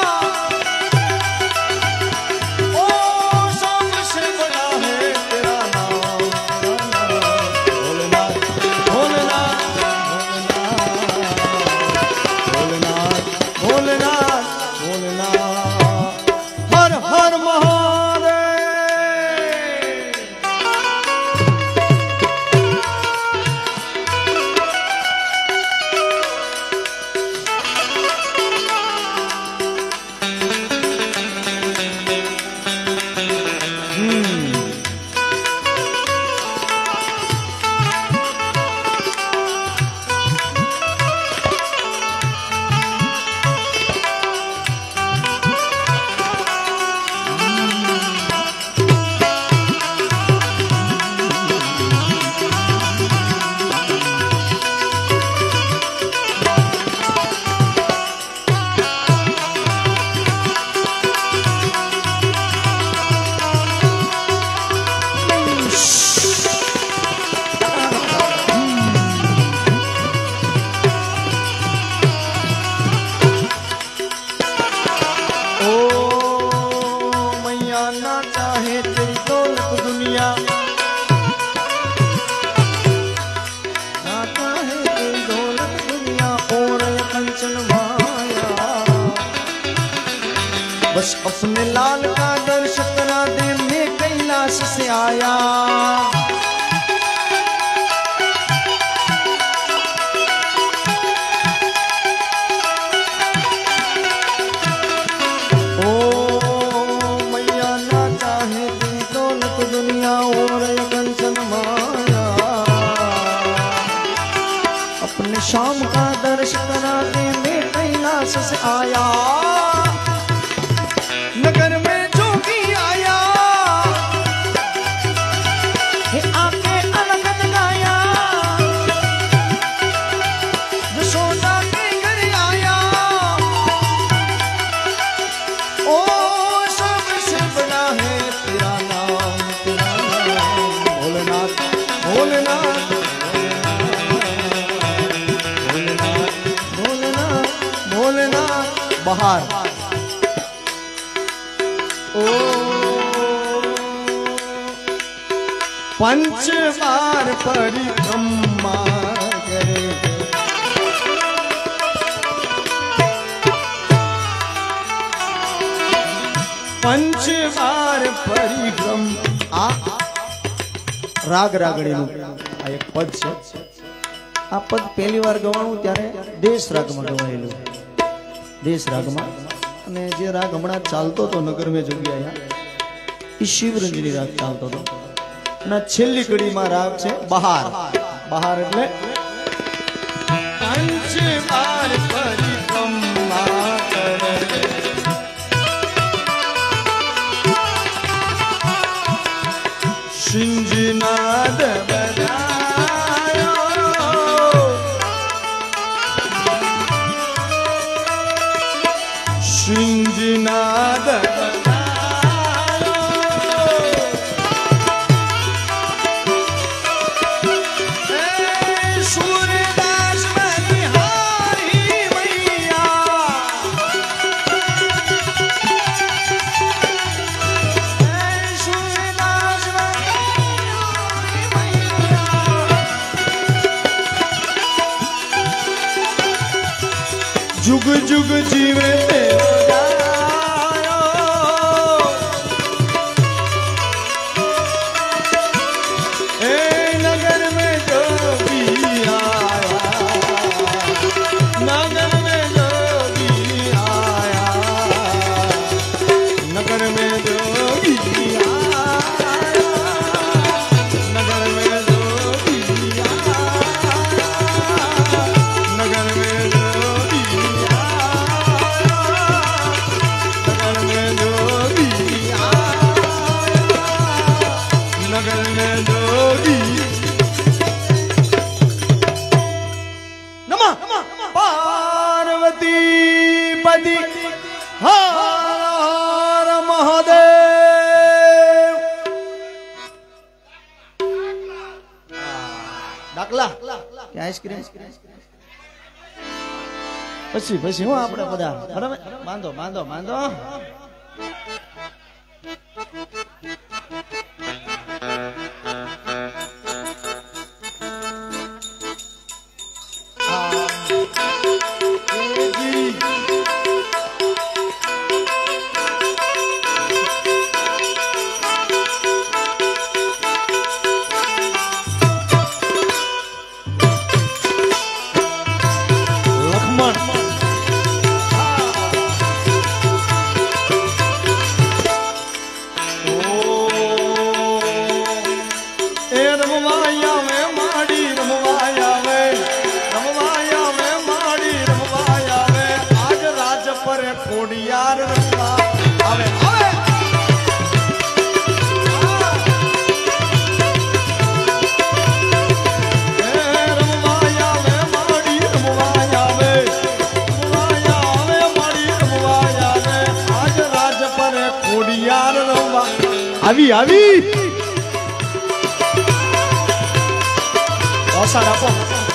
ओ सबसे बड़ा है तेरा नाम भोलेनाथ भोलेनाथ भोलेनाथ भोलेनाथ भोलेनाथ हर हर महादेव बस अपने लाल का दर्श करा दे मैं कैलाश से आया ओ मैया ना चाहे तेरी दौलत दुनिया और ये कंचन माया अपने शाम का दर्श करा दे मैं कैलाश से आया नगर में जोगी आया ये आके अलग जगाया जसोदा के घर आया ओ सबसे बड़ा है तेरा नाम भोलेनाथ भोलेनाथ भोलेनाथ भोलेनाथ भोलेनाथ बाहर पंच बार परिक्रमा करे पंच बार परिक्रमा राग रागड़ी નું આ એક પદ છે આ પદ પહેલી વાર ગવાણું ત્યારે દેશ રાગમાં ગવાયેલું દેશ રાગમાં અને જે રાગ હમણાં ચાલતો તો નગર में જોગી આયા એ શિવરંજની રાગ ચાલતો તો ના છેલ્લી કડીમાં રાગ છે બહાર બહાર એટલે પંચ બાર પરિક્રમા કરે સિંહનાદ બજાયો સિંહનાદ जुग जुग जीवे तेरा जायो ए આઈસ્ક્રીમ પછી પછી હું આપણે બધા બરાબર બાંધો બાંધો બાંધો ખોડિયાર રમવા આવે આવે રમવા આવે માડી રમવા આવે માડી રમવા આવે આજ રાજ પર ખોડિયાર રમવા આવી આવી ઓસાડ આપો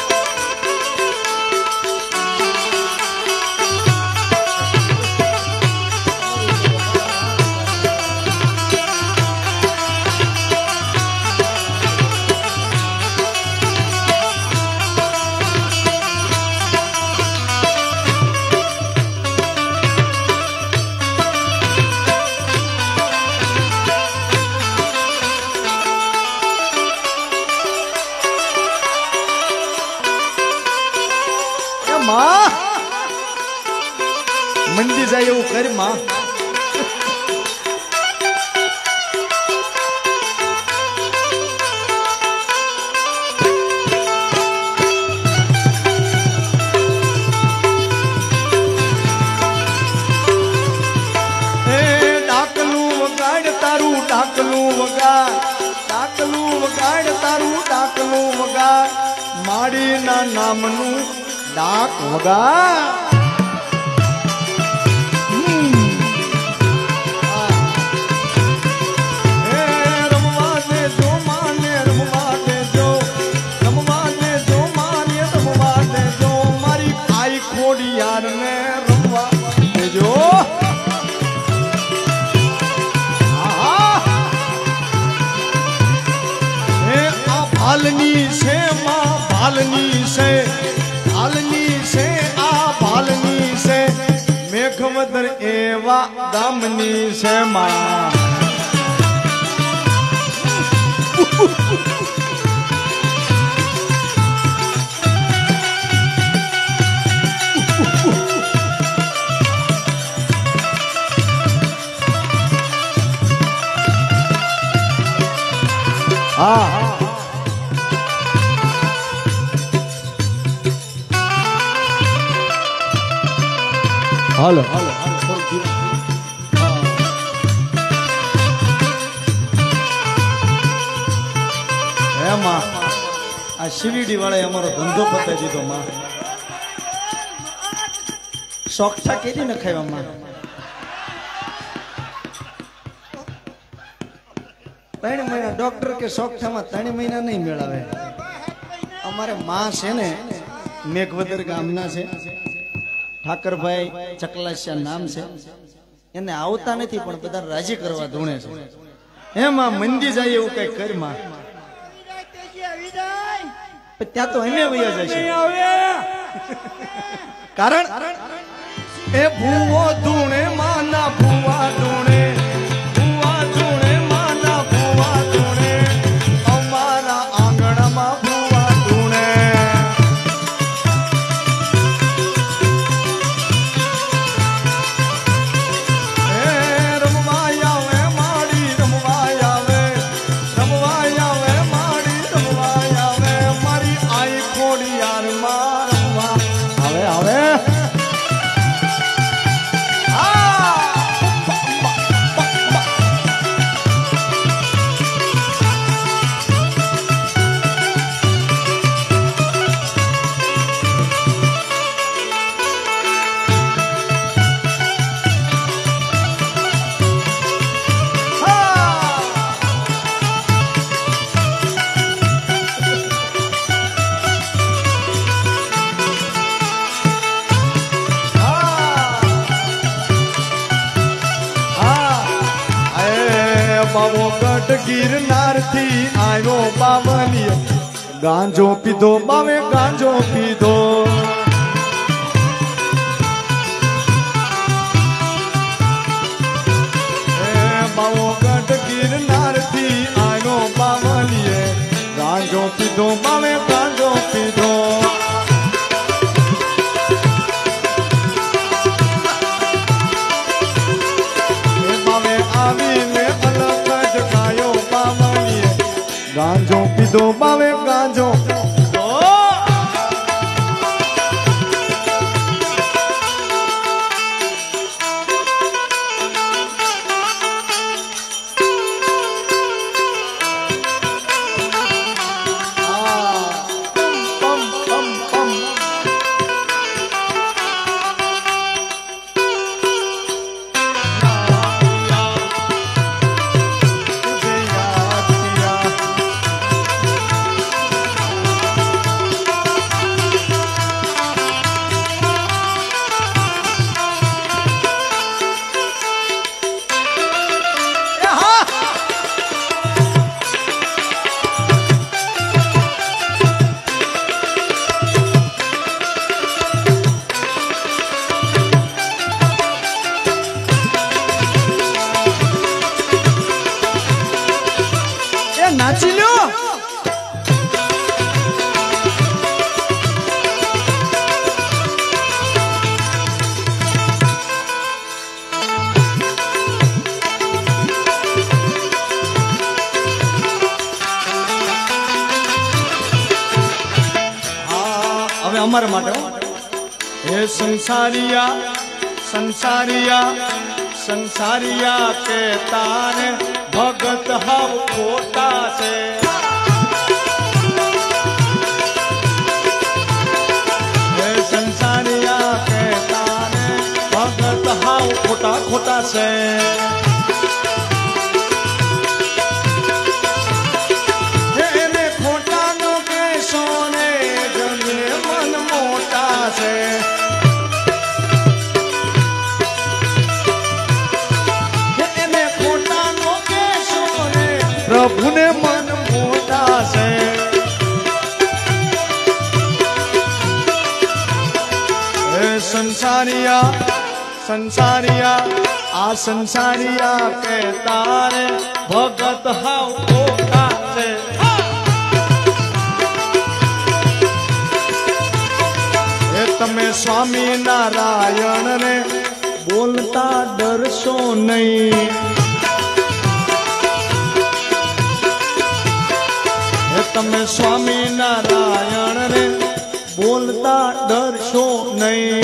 મંદી જાય એવું કર માં ડાકલું વગાડ તારું ડાકલું વગાડ ડાકલું વગાડ તારું ડાકલું વગાડ માડીના નામનું ડાક વગાડ ભાલની છે માં ભાલની છે ભાલની છે આ ભાલની છે મેઘવદર એવા ગામની છે માં હા હાલો એમાં આ શિરીડી વાળા અમારો ધંધો પતાવી દીધો માં સોક્ષા કેદી ન ખાવામાં 3 મહિના ડોક્ટર કે સોક્ષામાં 3 મહિના નહીં મેળાવે અમારે માં છે ને મેઘવદર ગામના છે ઠાકરભાઈ ચકલાસિયા નામ છે એને આવતા નથી પણ બધા રાજી કરવા ધૂણે છે એમાં મંદી જાય એવું કઈ કરમાં ત્યાં તો એને વયા જાય કારણ એ ભૂવો ધૂણે માના ભૂવા ધૂણે ભૂવા ધૂણે માના ભૂવા ધૂણે અમારા આંગણામાં ભૂવા ધૂણે હવે હવે बाबो गढ़ गिरनार थी आयो बावलिए गांजो पीधो बावे गांजो पीधो बाबो गढ़ गिरनार थी आयो बावलिए गांजो पीधो बावे गांजो पीधो बावे आवीने अलग जगायो बावलिए गांजो पीधो बावे गांजो नाची लो હવે અમારા માટે હે સંસારિયા સંસારિયા संसारिया के तारे भगत हम खोटा से संसारिया के तारे भगत हम खोटा खोटा से खोटा नो के सोने जने मन मोटा से प्रभु ने मन मोटा से संसारिया संसारिया आ संसारिया के तारे भगत हाउ खोटा से तमे स्वामी नारायण ने बोलता डरशो नहीं तमे स्वामी नारायण ने बोलता डरशो नहीं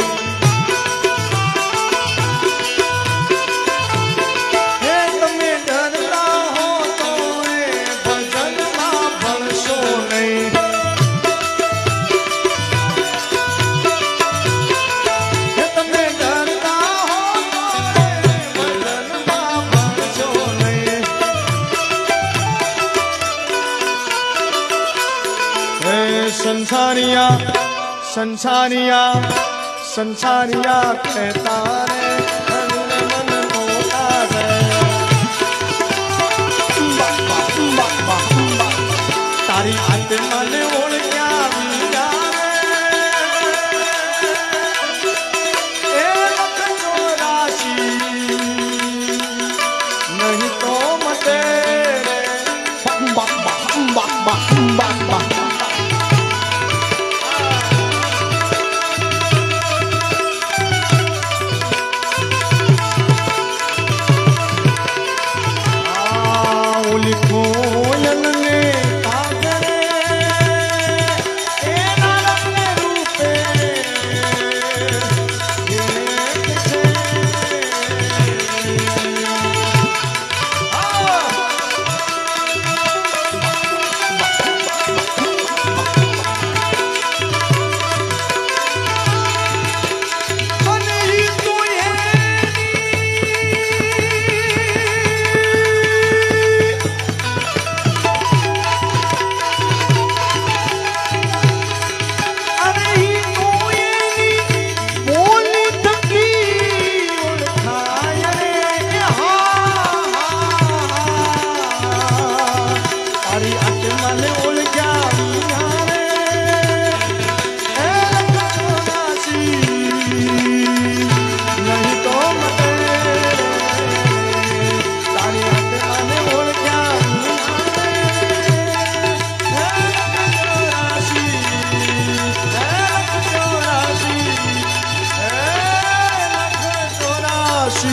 तमे डरता हो तो भजन में भरशो नहीं तमे डरता हो तो भजन में भरशो नहीं संसारिया संसारिया संसारिया के तारे मन मोटा है तारी आत्मा ने ओढ़ क्या वीरा राशि नहीं तो मते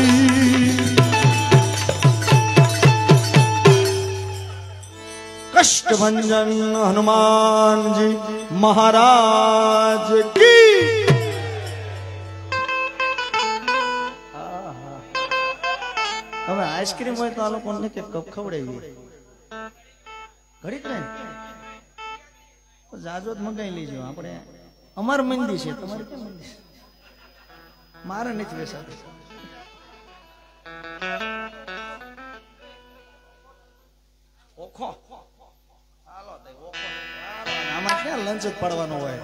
कष्टभंजन हनुमान जी महाराज की। હવે આઈસ્ક્રીમ હોય તો આ લોકોને કે કપ ખવડાવી ઘડીક રહે જાજો જ મંગાઈ લેજો આપણે અમાર મંદી છે તમારે કેમ મંદી છે મારે નથી બેસાતું ઓખો હાલો દે ઓખો આમાં ક્યાં લંચ જ પડવાનો હોય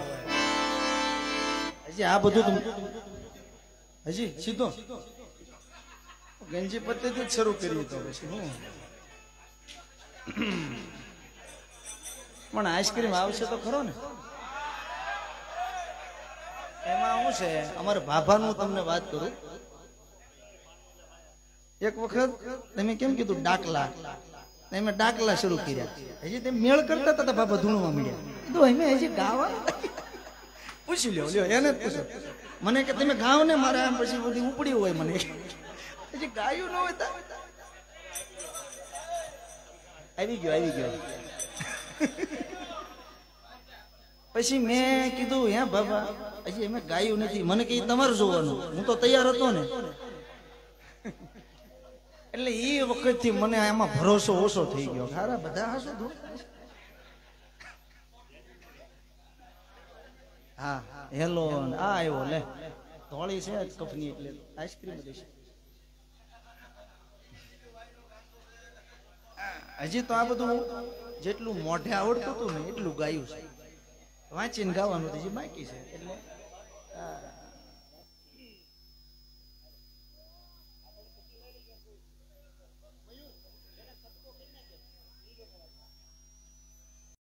હજી આ બધું હજી સીધો ગંજી પદ્ધતિ જ શરૂ કરી તો પછી હું પણ આઈસ્ક્રીમ આવશે તો ખરો ને એમાં શું છે અમારે ભાભાનું તમને વાત કરું એક વખત તમે કેમ કીધું ડાકલા તમે ડાકલા શરૂ કર્યા હજી તમે મેળ કરતા હતા બાબા ધૂણવા મળ્યા તો અમે હજી ગાવા પૂછી લ્યો લ્યો એને જ પૂછો મને કે તમે ગાવ ને મારે આમ પછી બધી ઉપડી હોય મને હજી ગાયું ન હોય તો આવી ગયો પછી મેં કીધું હે બાબા હજી અમે ગાયું નથી મને કે તમારે જોવાનું હું તો તૈયાર હતો ને એટલે એ વખત થી મને એમાં ભરોસો ઓછો થઈ ગયો ખારા બધા હશો તો હા હેલો આ આવ્યો લે ધોળી છે કપની એટલે આઈસ્ક્રીમ દેશે હજી તો આ બધું જેટલું મોઢે આવડતું હતું ને એટલું ગાયું છે વાંચીને ગાવાનું હજી બાકી છે એટલે